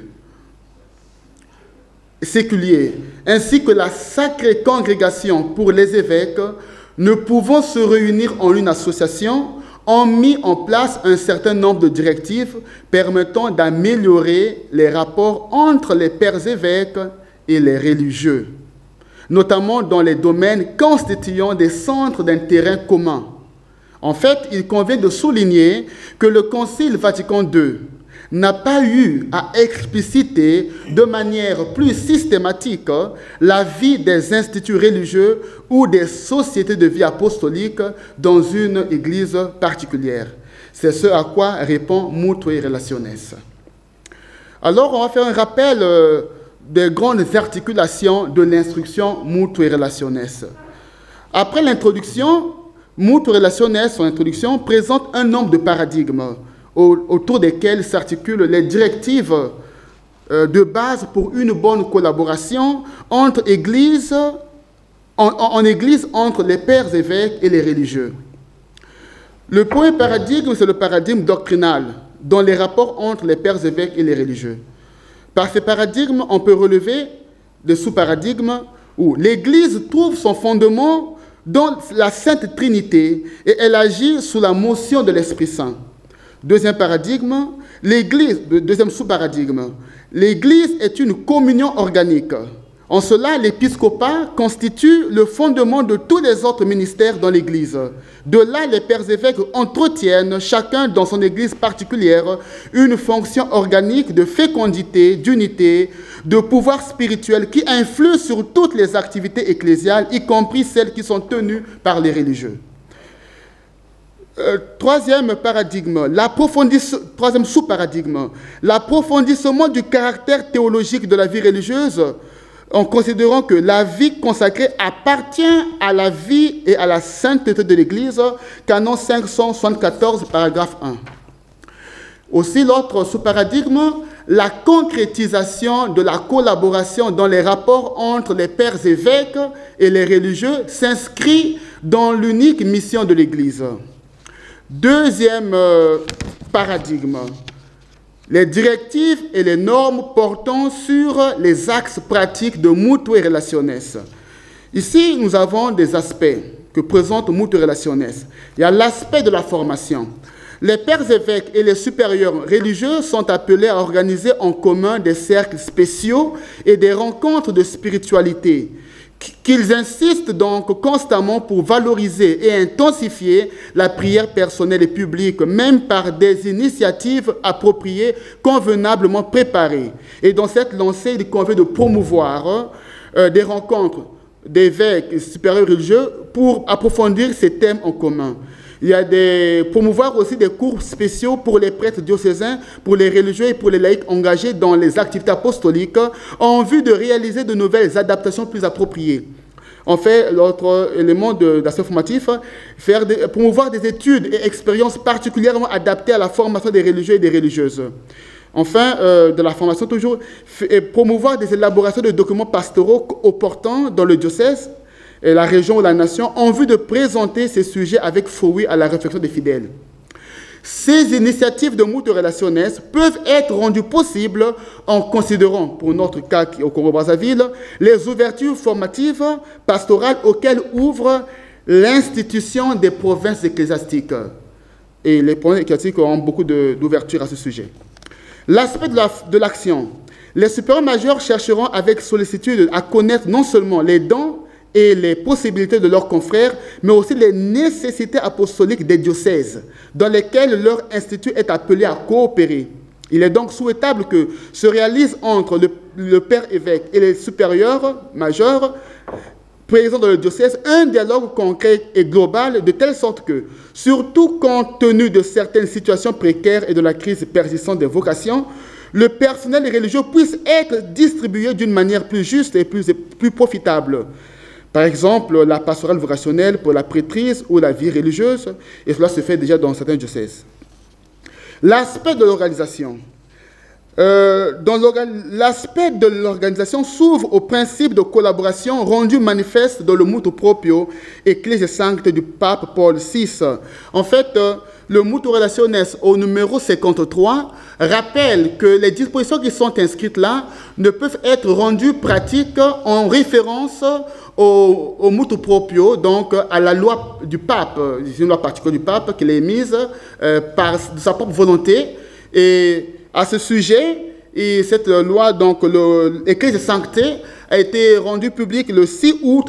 séculiers, ainsi que la sacrée congrégation pour les évêques, ne pouvant se réunir en une association, ont mis en place un certain nombre de directives permettant d'améliorer les rapports entre les pères évêques et les religieux, notamment dans les domaines constituant des centres d'intérêt commun. En fait, il convient de souligner que le Concile Vatican II n'a pas eu à expliciter de manière plus systématique la vie des instituts religieux ou des sociétés de vie apostolique dans une église particulière. C'est ce à quoi répond Mutuae Relationes. Alors, on va faire un rappel des grandes articulations de l'instruction Mutuae Relationes. Après l'introduction, Mutuae Relationes, son introduction, présente un nombre de paradigmes autour desquels s'articulent les directives de base pour une bonne collaboration entre églises, en église entre les pères évêques et les religieux. Le premier paradigme, c'est le paradigme doctrinal, dans les rapports entre les pères évêques et les religieux. Par ces paradigmes, on peut relever des sous-paradigmes où l'Église trouve son fondement dans la Sainte Trinité et elle agit sous la motion de l'Esprit Saint. Deuxième paradigme, deuxième sous-paradigme, l'Église est une communion organique. En cela, l'épiscopat constitue le fondement de tous les autres ministères dans l'Église. De là, les pères évêques entretiennent, chacun dans son Église particulière, une fonction organique de fécondité, d'unité, de pouvoir spirituel qui influe sur toutes les activités ecclésiales, y compris celles qui sont tenues par les religieux. Troisième sous-paradigme, l'approfondissement du caractère théologique de la vie religieuse, en considérant que la vie consacrée appartient à la vie et à la sainteté de l'Église, canon 574, paragraphe 1. Aussi, l'autre sous-paradigme, la concrétisation de la collaboration dans les rapports entre les pères évêques et les religieux s'inscrit dans l'unique mission de l'Église. Deuxième paradigme, les directives et les normes portant sur les axes pratiques de Mutuae Relationes. Ici, nous avons des aspects que présente Mutuae Relationes. Il y a l'aspect de la formation. Les pères évêques et les supérieurs religieux sont appelés à organiser en commun des cercles spéciaux et des rencontres de spiritualité qu'ils insistent donc constamment pour valoriser et intensifier la prière personnelle et publique, même par des initiatives appropriées, convenablement préparées. Et dans cette lancée, il convient de promouvoir des rencontres d'évêques supérieurs religieux pour approfondir ces thèmes en commun. Il y a promouvoir aussi des cours spéciaux pour les prêtres diocésains, pour les religieux et pour les laïcs engagés dans les activités apostoliques en vue de réaliser de nouvelles adaptations plus appropriées. En fait, l'autre élément d'aspect formatif, promouvoir des études et expériences particulièrement adaptées à la formation des religieux et des religieuses. Enfin, de la formation toujours, promouvoir des élaborations de documents pastoraux opportuns dans le diocèse, et la région ou la nation, en vue de présenter ces sujets avec fruit à la réflexion des fidèles. Ces initiatives de multirelationnelles peuvent être rendues possibles en considérant, pour notre cas au Congo-Brazzaville, les ouvertures formatives pastorales auxquelles ouvre l'institution des provinces ecclésiastiques. Et les provinces ecclésiastiques ont beaucoup d'ouverture à ce sujet. L'aspect de l'action. Les supérieurs majeurs chercheront avec sollicitude à connaître non seulement les dons et les possibilités de leurs confrères, mais aussi les nécessités apostoliques des diocèses, dans lesquels leur institut est appelé à coopérer. Il est donc souhaitable que se réalise entre le père évêque et les supérieurs majeurs présents dans le diocèse un dialogue concret et global, de telle sorte que, surtout compte tenu de certaines situations précaires et de la crise persistante des vocations, le personnel religieux puisse être distribué d'une manière plus juste et plus profitable. Par exemple, la pastorale vocationnelle pour la prêtrise ou la vie religieuse, et cela se fait déjà dans certains diocèses. L'aspect de l'organisation. L'aspect de l'organisation s'ouvre au principe de collaboration rendu manifeste dans le Motu Proprio Ecclesia Sancte du pape Paul VI. En fait, le Motu Relationes au numéro 53 rappelle que les dispositions qui sont inscrites là ne peuvent être rendues pratiques en référence au Motu Proprio, donc à la loi du pape, une loi particulière du pape qui est émise par sa propre volonté. Et à ce sujet, et cette loi, donc l'Ecclesia Sancte, a été rendue publique le 6 août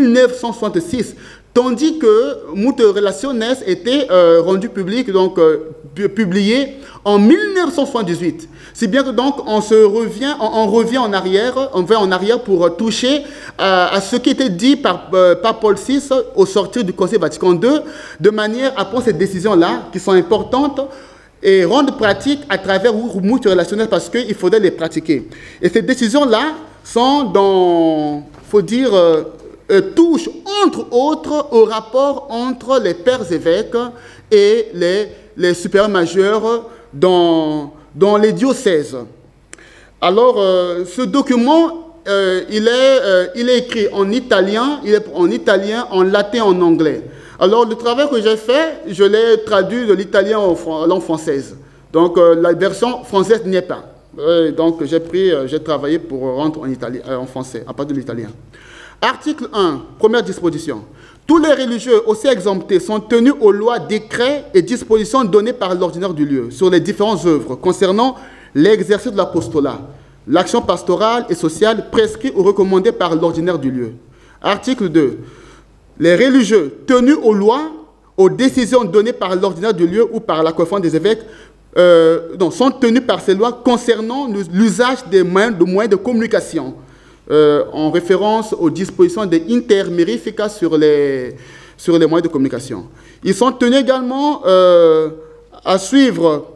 1966, tandis que Motu Relationes était rendu public, donc publié en 1978. Si bien que donc on revient en arrière pour toucher à ce qui était dit par Paul VI au sortir du Concile Vatican II, de manière à prendre ces décisions-là qui sont importantes et rendre pratique à travers Motu Relationes parce qu'il faudrait les pratiquer. Et ces décisions-là sont dans, faut dire, touchent entre autres au rapport entre les pères évêques et les supérieurs majeurs dans les diocèses. Alors, ce document, il est écrit en italien, en latin, en anglais. Alors, le travail que j'ai fait, je l'ai traduit de l'italien en langue française. Donc, la version française n'y est pas. Donc, j'ai travaillé pour rendre en français, à partir de l'italien. Article 1, première disposition. Tous les religieux aussi exemptés sont tenus aux lois, décrets et dispositions données par l'ordinaire du lieu sur les différentes œuvres concernant l'exercice de l'apostolat, l'action pastorale et sociale prescrite ou recommandée par l'ordinaire du lieu. Article 2. Les religieux tenus aux lois, aux décisions données par l'ordinaire du lieu ou par la conférence des évêques sont tenus par ces lois concernant l'usage des moyens de communication, en référence aux dispositions des intermérifica sur les moyens de communication. Ils sont tenus également à suivre,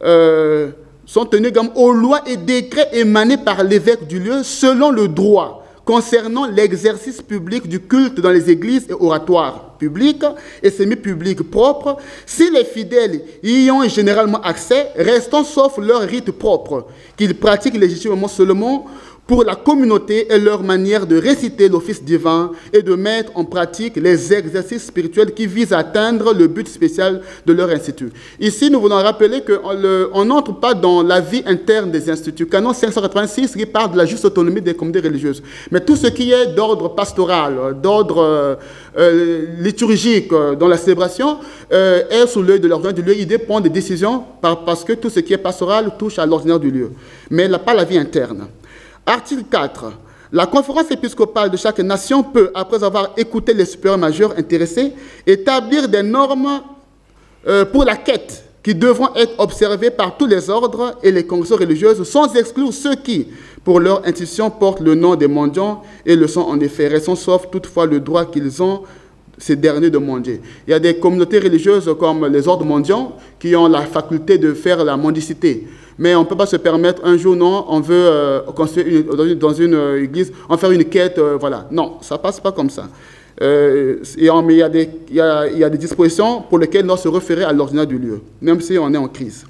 sont tenus également aux lois et décrets émanés par l'évêque du lieu selon le droit concernant l'exercice public du culte dans les églises et oratoires publics et semi-publics propres, si les fidèles y ont généralement accès, restant sauf leur rite propre, qu'ils pratiquent légitimement seulement pour la communauté et leur manière de réciter l'office divin et de mettre en pratique les exercices spirituels qui visent à atteindre le but spécial de leur institut. Ici, nous voulons rappeler qu'on n'entre pas dans la vie interne des instituts. Canon 586 qui parle de la juste autonomie des communautés religieuses. Mais tout ce qui est d'ordre pastoral, d'ordre liturgique dans la célébration est sous l'œil de l'ordinaire du lieu. Il dépend des décisions parce que tout ce qui est pastoral touche à l'ordinaire du lieu. Mais pas la vie interne. Article 4. La conférence épiscopale de chaque nation peut, après avoir écouté les supérieurs majeurs intéressés, établir des normes pour la quête qui devront être observées par tous les ordres et les congrégations religieuses, sans exclure ceux qui, pour leur institution, portent le nom des mendiants et le sont en effet, restant sauf toutefois le droit qu'ils ont, ces derniers, de mendier. Il y a des communautés religieuses comme les ordres mendiants qui ont la faculté de faire la mendicité. Mais on ne peut pas se permettre un jour, non, on veut construire dans une église, en faire une quête, voilà. Non, ça ne passe pas comme ça. Mais il y a des dispositions pour lesquelles on se référer à l'ordinaire du lieu, même si on est en crise.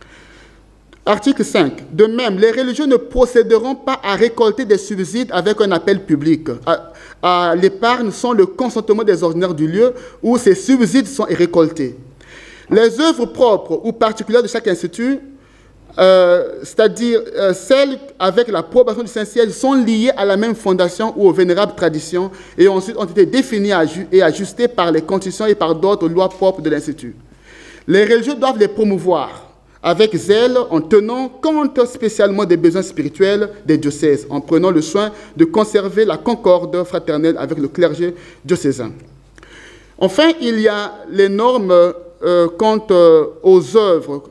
Article 5. De même, les religieux ne procéderont pas à récolter des subsides avec un appel public à l'épargne sans le consentement des ordinaires du lieu où ces subsides sont récoltés. Les œuvres propres ou particulières de chaque institut, c'est-à-dire celles avec l'approbation du Saint-Siège, sont liées à la même fondation ou aux vénérables traditions et ensuite ont été définies et ajustées par les constitutions et par d'autres lois propres de l'Institut. Les religieux doivent les promouvoir avec zèle en tenant compte spécialement des besoins spirituels des diocèses, en prenant le soin de conserver la concorde fraternelle avec le clergé diocésain. Enfin, il y a les normes quant aux œuvres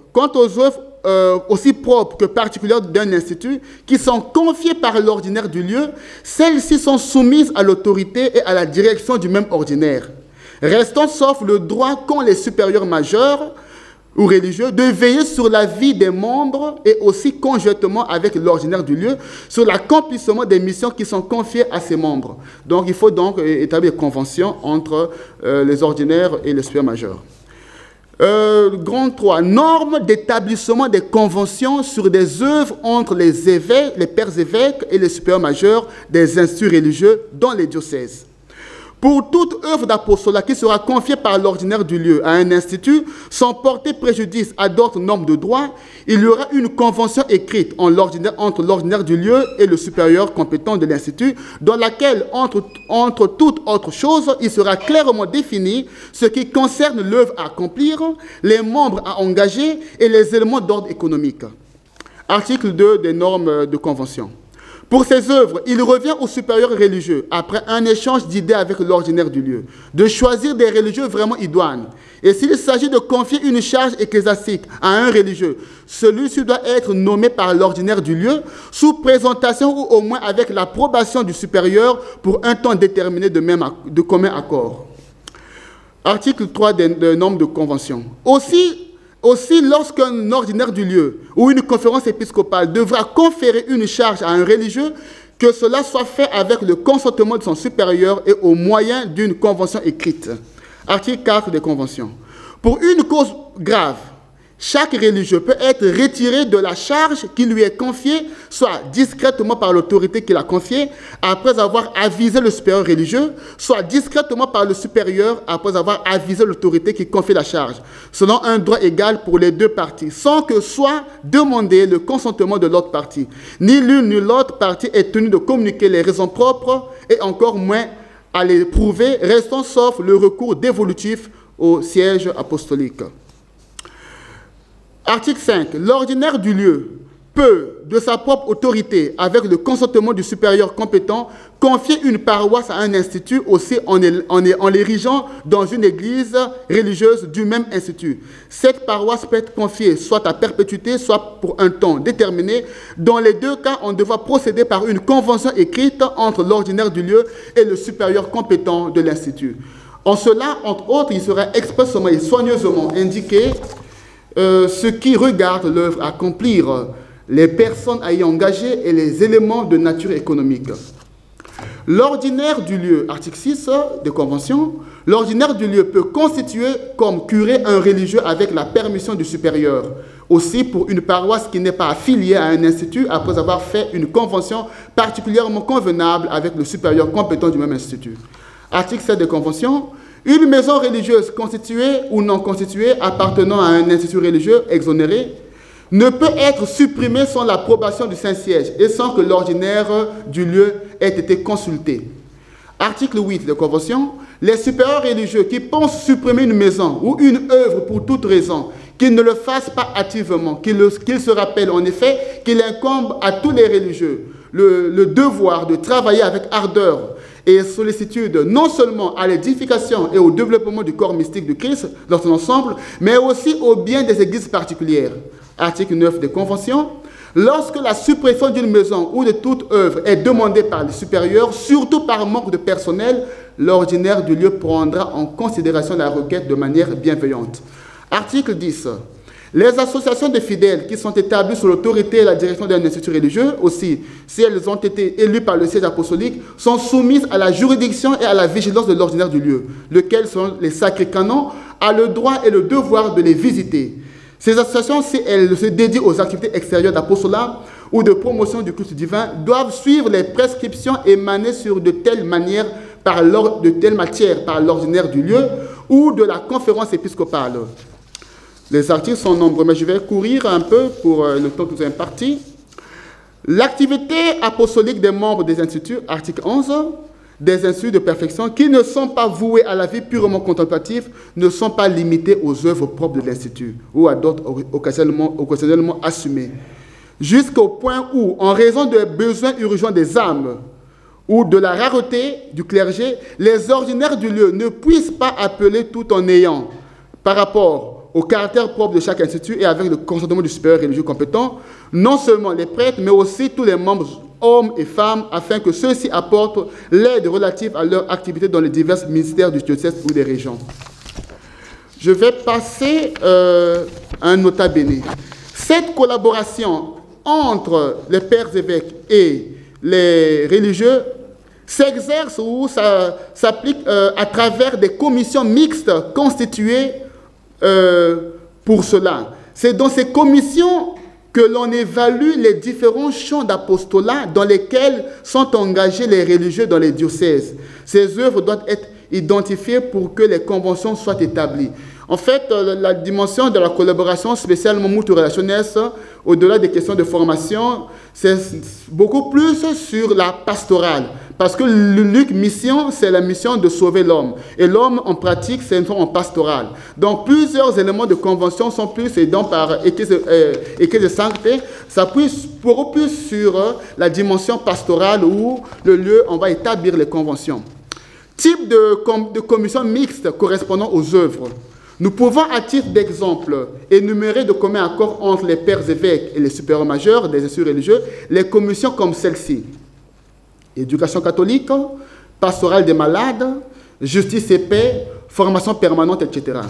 aussi propres que particulières d'un institut qui sont confiées par l'ordinaire du lieu. Celles-ci sont soumises à l'autorité et à la direction du même ordinaire, restant sauf le droit qu'ont les supérieurs majeurs ou religieux de veiller sur la vie des membres et aussi conjointement avec l'ordinaire du lieu sur l'accomplissement des missions qui sont confiées à ses membres. Donc il faut donc établir des conventions entre les ordinaires et les supérieurs majeurs. Grand 3, normes d'établissement des conventions sur des œuvres entre les évêques, les pères évêques et les supérieurs majeurs des instituts religieux dans les diocèses. Pour toute œuvre d'apostolat qui sera confiée par l'ordinaire du lieu à un institut, sans porter préjudice à d'autres normes de droit, il y aura une convention écrite entre l'ordinaire du lieu et le supérieur compétent de l'institut, dans laquelle, entre toute autre chose, il sera clairement défini ce qui concerne l'œuvre à accomplir, les membres à engager et les éléments d'ordre économique. Article 2 des normes de convention. Pour ces œuvres, il revient aux supérieurs religieux, après un échange d'idées avec l'ordinaire du lieu, de choisir des religieux vraiment idoines. Et s'il s'agit de confier une charge ecclésiastique à un religieux, celui-ci doit être nommé par l'ordinaire du lieu, sous présentation ou au moins avec l'approbation du supérieur pour un temps déterminé de commun accord. Article 3 des normes de convention. Aussi, lorsqu'un ordinaire du lieu ou une conférence épiscopale devra conférer une charge à un religieux, que cela soit fait avec le consentement de son supérieur et au moyen d'une convention écrite. Article 4 des conventions. Pour une cause grave, chaque religieux peut être retiré de la charge qui lui est confiée, soit discrètement par l'autorité qui l'a confiée, après avoir avisé le supérieur religieux, soit discrètement par le supérieur, après avoir avisé l'autorité qui confie la charge, selon un droit égal pour les deux parties, sans que soit demandé le consentement de l'autre partie. Ni l'une ni l'autre partie est tenue de communiquer les raisons propres et encore moins à les prouver, restant sauf le recours dévolutif au siège apostolique. Article 5. L'ordinaire du lieu peut, de sa propre autorité, avec le consentement du supérieur compétent, confier une paroisse à un institut aussi en l'érigeant dans une église religieuse du même institut. Cette paroisse peut être confiée soit à perpétuité, soit pour un temps déterminé. Dans les deux cas, on devra procéder par une convention écrite entre l'ordinaire du lieu et le supérieur compétent de l'institut. En cela, entre autres, il sera expressément et soigneusement indiqué ce qui regarde l'œuvre à accomplir, les personnes à y engager et les éléments de nature économique. L'ordinaire du lieu, article 6 des conventions, l'ordinaire du lieu peut constituer comme curé un religieux avec la permission du supérieur. Aussi pour une paroisse qui n'est pas affiliée à un institut après avoir fait une convention particulièrement convenable avec le supérieur compétent du même institut. Article 7 des conventions. Une maison religieuse constituée ou non constituée appartenant à un institut religieux exonéré ne peut être supprimée sans l'approbation du Saint-Siège et sans que l'ordinaire du lieu ait été consulté. Article 8 de la Convention. Les supérieurs religieux qui pensent supprimer une maison ou une œuvre pour toute raison, qu'ils ne le fassent pas activement, qu'ils se rappellent en effet qu'il incombe à tous les religieux, le devoir de travailler avec ardeur et sollicitude non seulement à l'édification et au développement du corps mystique de Christ dans son ensemble, mais aussi au bien des églises particulières. Article 9 des conventions. Lorsque la suppression d'une maison ou de toute œuvre est demandée par les supérieurs, surtout par manque de personnel, l'ordinaire du lieu prendra en considération la requête de manière bienveillante. Article 10. Les associations de fidèles qui sont établies sous l'autorité et la direction d'un institut religieux, aussi, si elles ont été élues par le siège apostolique, sont soumises à la juridiction et à la vigilance de l'ordinaire du lieu, lequel, selon les sacrés canons, a le droit et le devoir de les visiter. Ces associations, si elles se dédient aux activités extérieures d'apostolat ou de promotion du culte divin, doivent suivre les prescriptions émanées sur de telle matière par l'ordinaire du lieu ou de la conférence épiscopale. Les articles sont nombreux, mais je vais courir un peu pour le temps que nous avons imparti. L'activité apostolique des membres des instituts, article 11, des instituts de perfection qui ne sont pas voués à la vie purement contemplative ne sont pas limités aux œuvres propres de l'institut ou à d'autres occasionnellement assumées. Jusqu'au point où, en raison des besoins urgents des âmes ou de la rareté du clergé, les ordinaires du lieu ne puissent pas appeler tout en ayant, par rapport au caractère propre de chaque institut et avec le consentement du supérieur religieux compétent, non seulement les prêtres, mais aussi tous les membres, hommes et femmes, afin que ceux-ci apportent l'aide relative à leur activité dans les divers ministères du diocèse ou des régions. Je vais passer un nota bene. Cette collaboration entre les pères évêques et les religieux s'exerce ou s'applique à travers des commissions mixtes constituées pour cela. C'est dans ces commissions que l'on évalue les différents champs d'apostolat dans lesquels sont engagés les religieux dans les diocèses. Ces œuvres doivent être identifiées pour que les conventions soient établies. En fait, la dimension de la collaboration, spécialement multirelationnelle, au-delà des questions de formation, c'est beaucoup plus sur la pastorale. Parce que l'unique mission, c'est la mission de sauver l'homme. Et l'homme, en pratique, c'est une forme en pastorale. Donc, plusieurs éléments de convention sont plus aidants par Église de sancté. Ça pousse beaucoup plus sur la dimension pastorale où le lieu, on va établir les conventions. Type de commission mixte correspondant aux œuvres. Nous pouvons, à titre d'exemple, énumérer de communs accords entre les pères évêques et les supérieurs majeurs des instituts religieux, les commissions comme celle-ci. Éducation catholique, pastorale des malades, justice et paix, formation permanente, etc.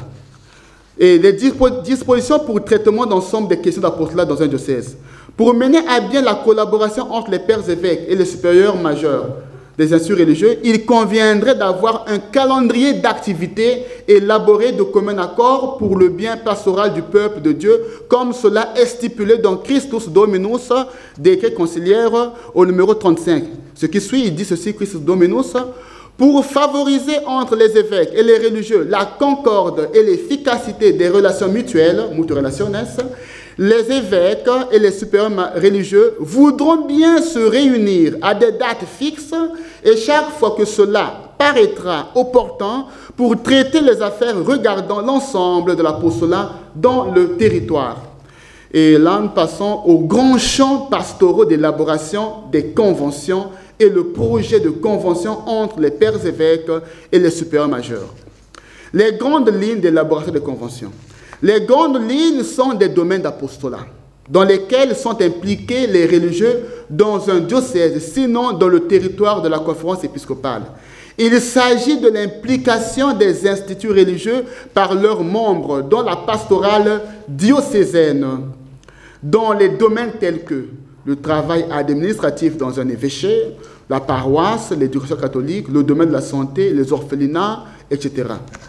Et les dispositions pour le traitement d'ensemble des questions d'apostolat dans un diocèse. Pour mener à bien la collaboration entre les pères évêques et les supérieurs majeurs des instituts religieux, il conviendrait d'avoir un calendrier d'activités élaboré de commun accord pour le bien pastoral du peuple de Dieu, comme cela est stipulé dans Christus Dominus, décret conciliaire au numéro 35. Ce qui suit, il dit ceci, Christus Dominus, pour favoriser entre les évêques et les religieux la concorde et l'efficacité des relations mutuelles, multirelationnes, les évêques et les supérieurs religieux voudront bien se réunir à des dates fixes et chaque fois que cela paraîtra opportun pour traiter les affaires regardant l'ensemble de l'apostolat dans le territoire. Et là, nous passons aux grands champs pastoraux d'élaboration des conventions et le projet de convention entre les pères évêques et les supérieurs majeurs. Les grandes lignes d'élaboration des conventions. Les grandes lignes sont des domaines d'apostolat, dans lesquels sont impliqués les religieux dans un diocèse, sinon dans le territoire de la conférence épiscopale. Il s'agit de l'implication des instituts religieux par leurs membres dans la pastorale diocésaine, dans les domaines tels que le travail administratif dans un évêché, la paroisse, l'éducation catholique, le domaine de la santé, les orphelinats, etc.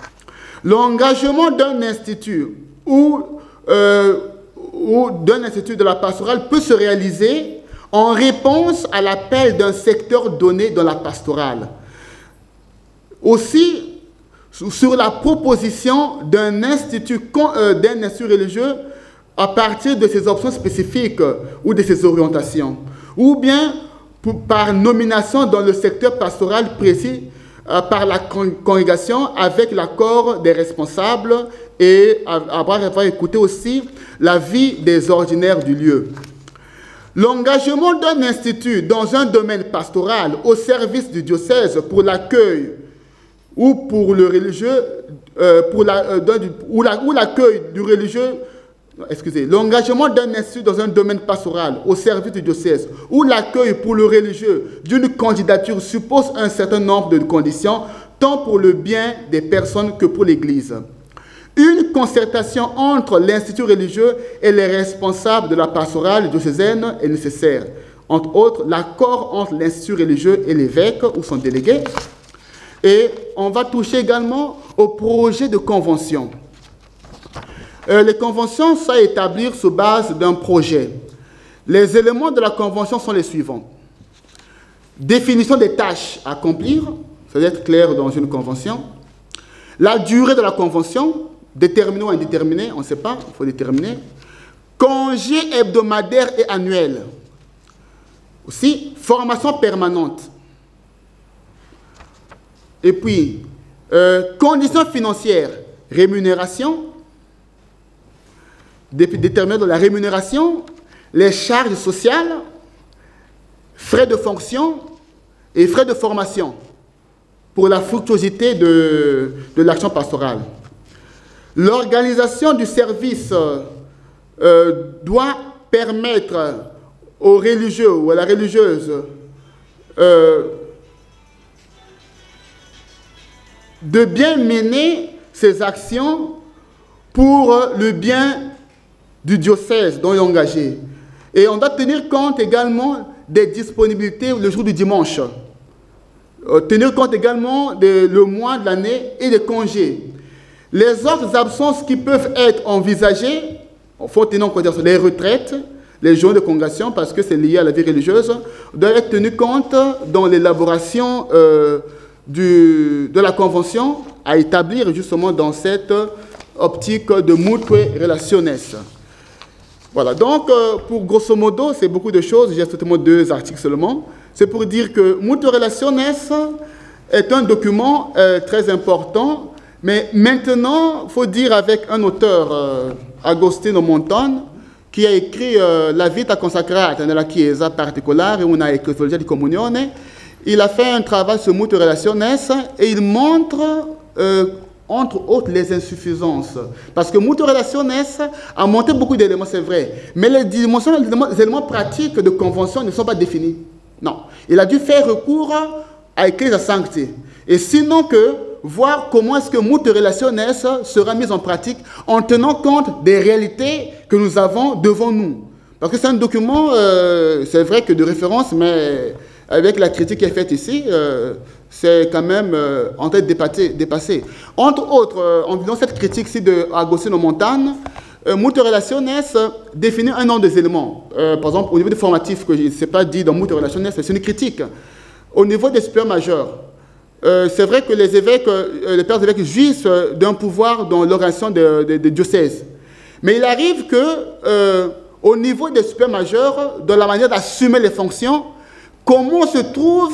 L'engagement d'un institut ou d'un institut de la pastorale peut se réaliser en réponse à l'appel d'un secteur donné dans la pastorale. Aussi, sur la proposition d'un institut religieux à partir de ses options spécifiques ou de ses orientations, ou bien par nomination dans le secteur pastoral précis par la congrégation avec l'accord des responsables et avoir écouté aussi l'avis des ordinaires du lieu. L'engagement d'un institut dans un domaine pastoral au service du diocèse pour l'accueil ou pour le religieux, ou l'accueil du religieux, l'engagement d'un institut dans un domaine pastoral au service du diocèse ou l'accueil pour le religieux d'une candidature suppose un certain nombre de conditions, tant pour le bien des personnes que pour l'Église. Une concertation entre l'institut religieux et les responsables de la pastorale diocésaine est nécessaire. Entre autres, l'accord entre l'institut religieux et l'évêque ou son délégué. Et on va toucher également au projet de convention. Les conventions sont à établir sur base d'un projet. Les éléments de la convention sont les suivants. Définition des tâches à accomplir, ça doit être clair dans une convention. La durée de la convention, déterminé ou indéterminé, on ne sait pas, il faut déterminer. Congé hebdomadaire et annuel. Aussi, formation permanente. Et puis, conditions financières, rémunération, déterminer de la rémunération, les charges sociales, frais de fonction et frais de formation pour la fructuosité de l'action pastorale. L'organisation du service doit permettre aux religieux ou à la religieuse de bien mener ses actions pour le bien du diocèse dont il est engagé. Et on doit tenir compte également des disponibilités le jour du dimanche. Tenir compte également le mois de l'année et des congés. Les autres absences qui peuvent être envisagées, il faut tenir compte les retraites, les journées de congrégation, parce que c'est lié à la vie religieuse, doivent être tenues compte dans l'élaboration de la convention à établir justement dans cette optique de mutuo relationes. Voilà, donc pour grosso modo, c'est beaucoup de choses, j'ai seulement 2 articles seulement. C'est pour dire que mutuo relationes est un document très important. Mais maintenant, il faut dire avec un auteur, Agostino Montone, qui a écrit La vita consacrata nella Chiesa particolare, una ecclesiologia di comunione. Il a fait un travail sur mutuo relationes et il montre, entre autres, les insuffisances. Parce que mutuo relationes a montré beaucoup d'éléments, c'est vrai. Mais les éléments pratiques de convention ne sont pas définis. Non. Il a dû faire recours à Ecclesia Sancti. Et sinon voir comment est-ce que mutuo relationes sera mise en pratique en tenant compte des réalités que nous avons devant nous. Parce que c'est un document, c'est vrai que de référence, mais avec la critique qui est faite ici, c'est quand même en train de dépasser. Entre autres, en visant cette critique ici de Agostino Montone, mutuo relationes définit un nombre d'éléments. Par exemple, au niveau des formatifs, que je ne sais pas dit dans mutuo relationes, c'est une critique. Au niveau des supérieurs majeurs, c'est vrai que les évêques, les pères évêques jouissent d'un pouvoir dans l'organisation des diocèses. Mais il arrive que, au niveau des supérieurs majeurs, dans la manière d'assumer les fonctions, comment se trouve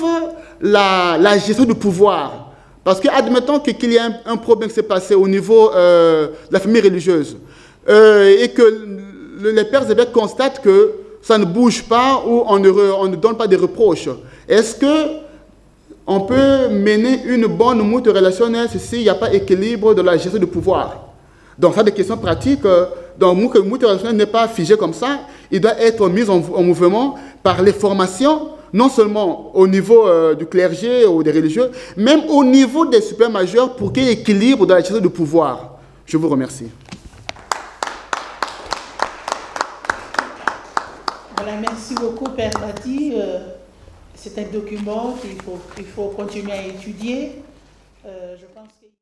la gestion du pouvoir? Parce que, admettons qu'il y a un problème qui s'est passé au niveau de la famille religieuse, et que les pères évêques constatent que ça ne bouge pas ou on ne donne pas de reproches. Est-ce que on peut mener une bonne mutuo relationes s'il n'y a pas équilibre de la gestion du pouvoir? Donc, ça, des questions pratiques. Donc, mutuo relationes n'est pas figé comme ça. Il doit être mis en mouvement par les formations, non seulement au niveau du clergé ou des religieux, même au niveau des supérieurs majeurs pour qu'il y ait équilibre dans la gestion du pouvoir. Je vous remercie. Voilà, merci beaucoup, Père Badi. C'est un document qu'il faut continuer à étudier. Je pense que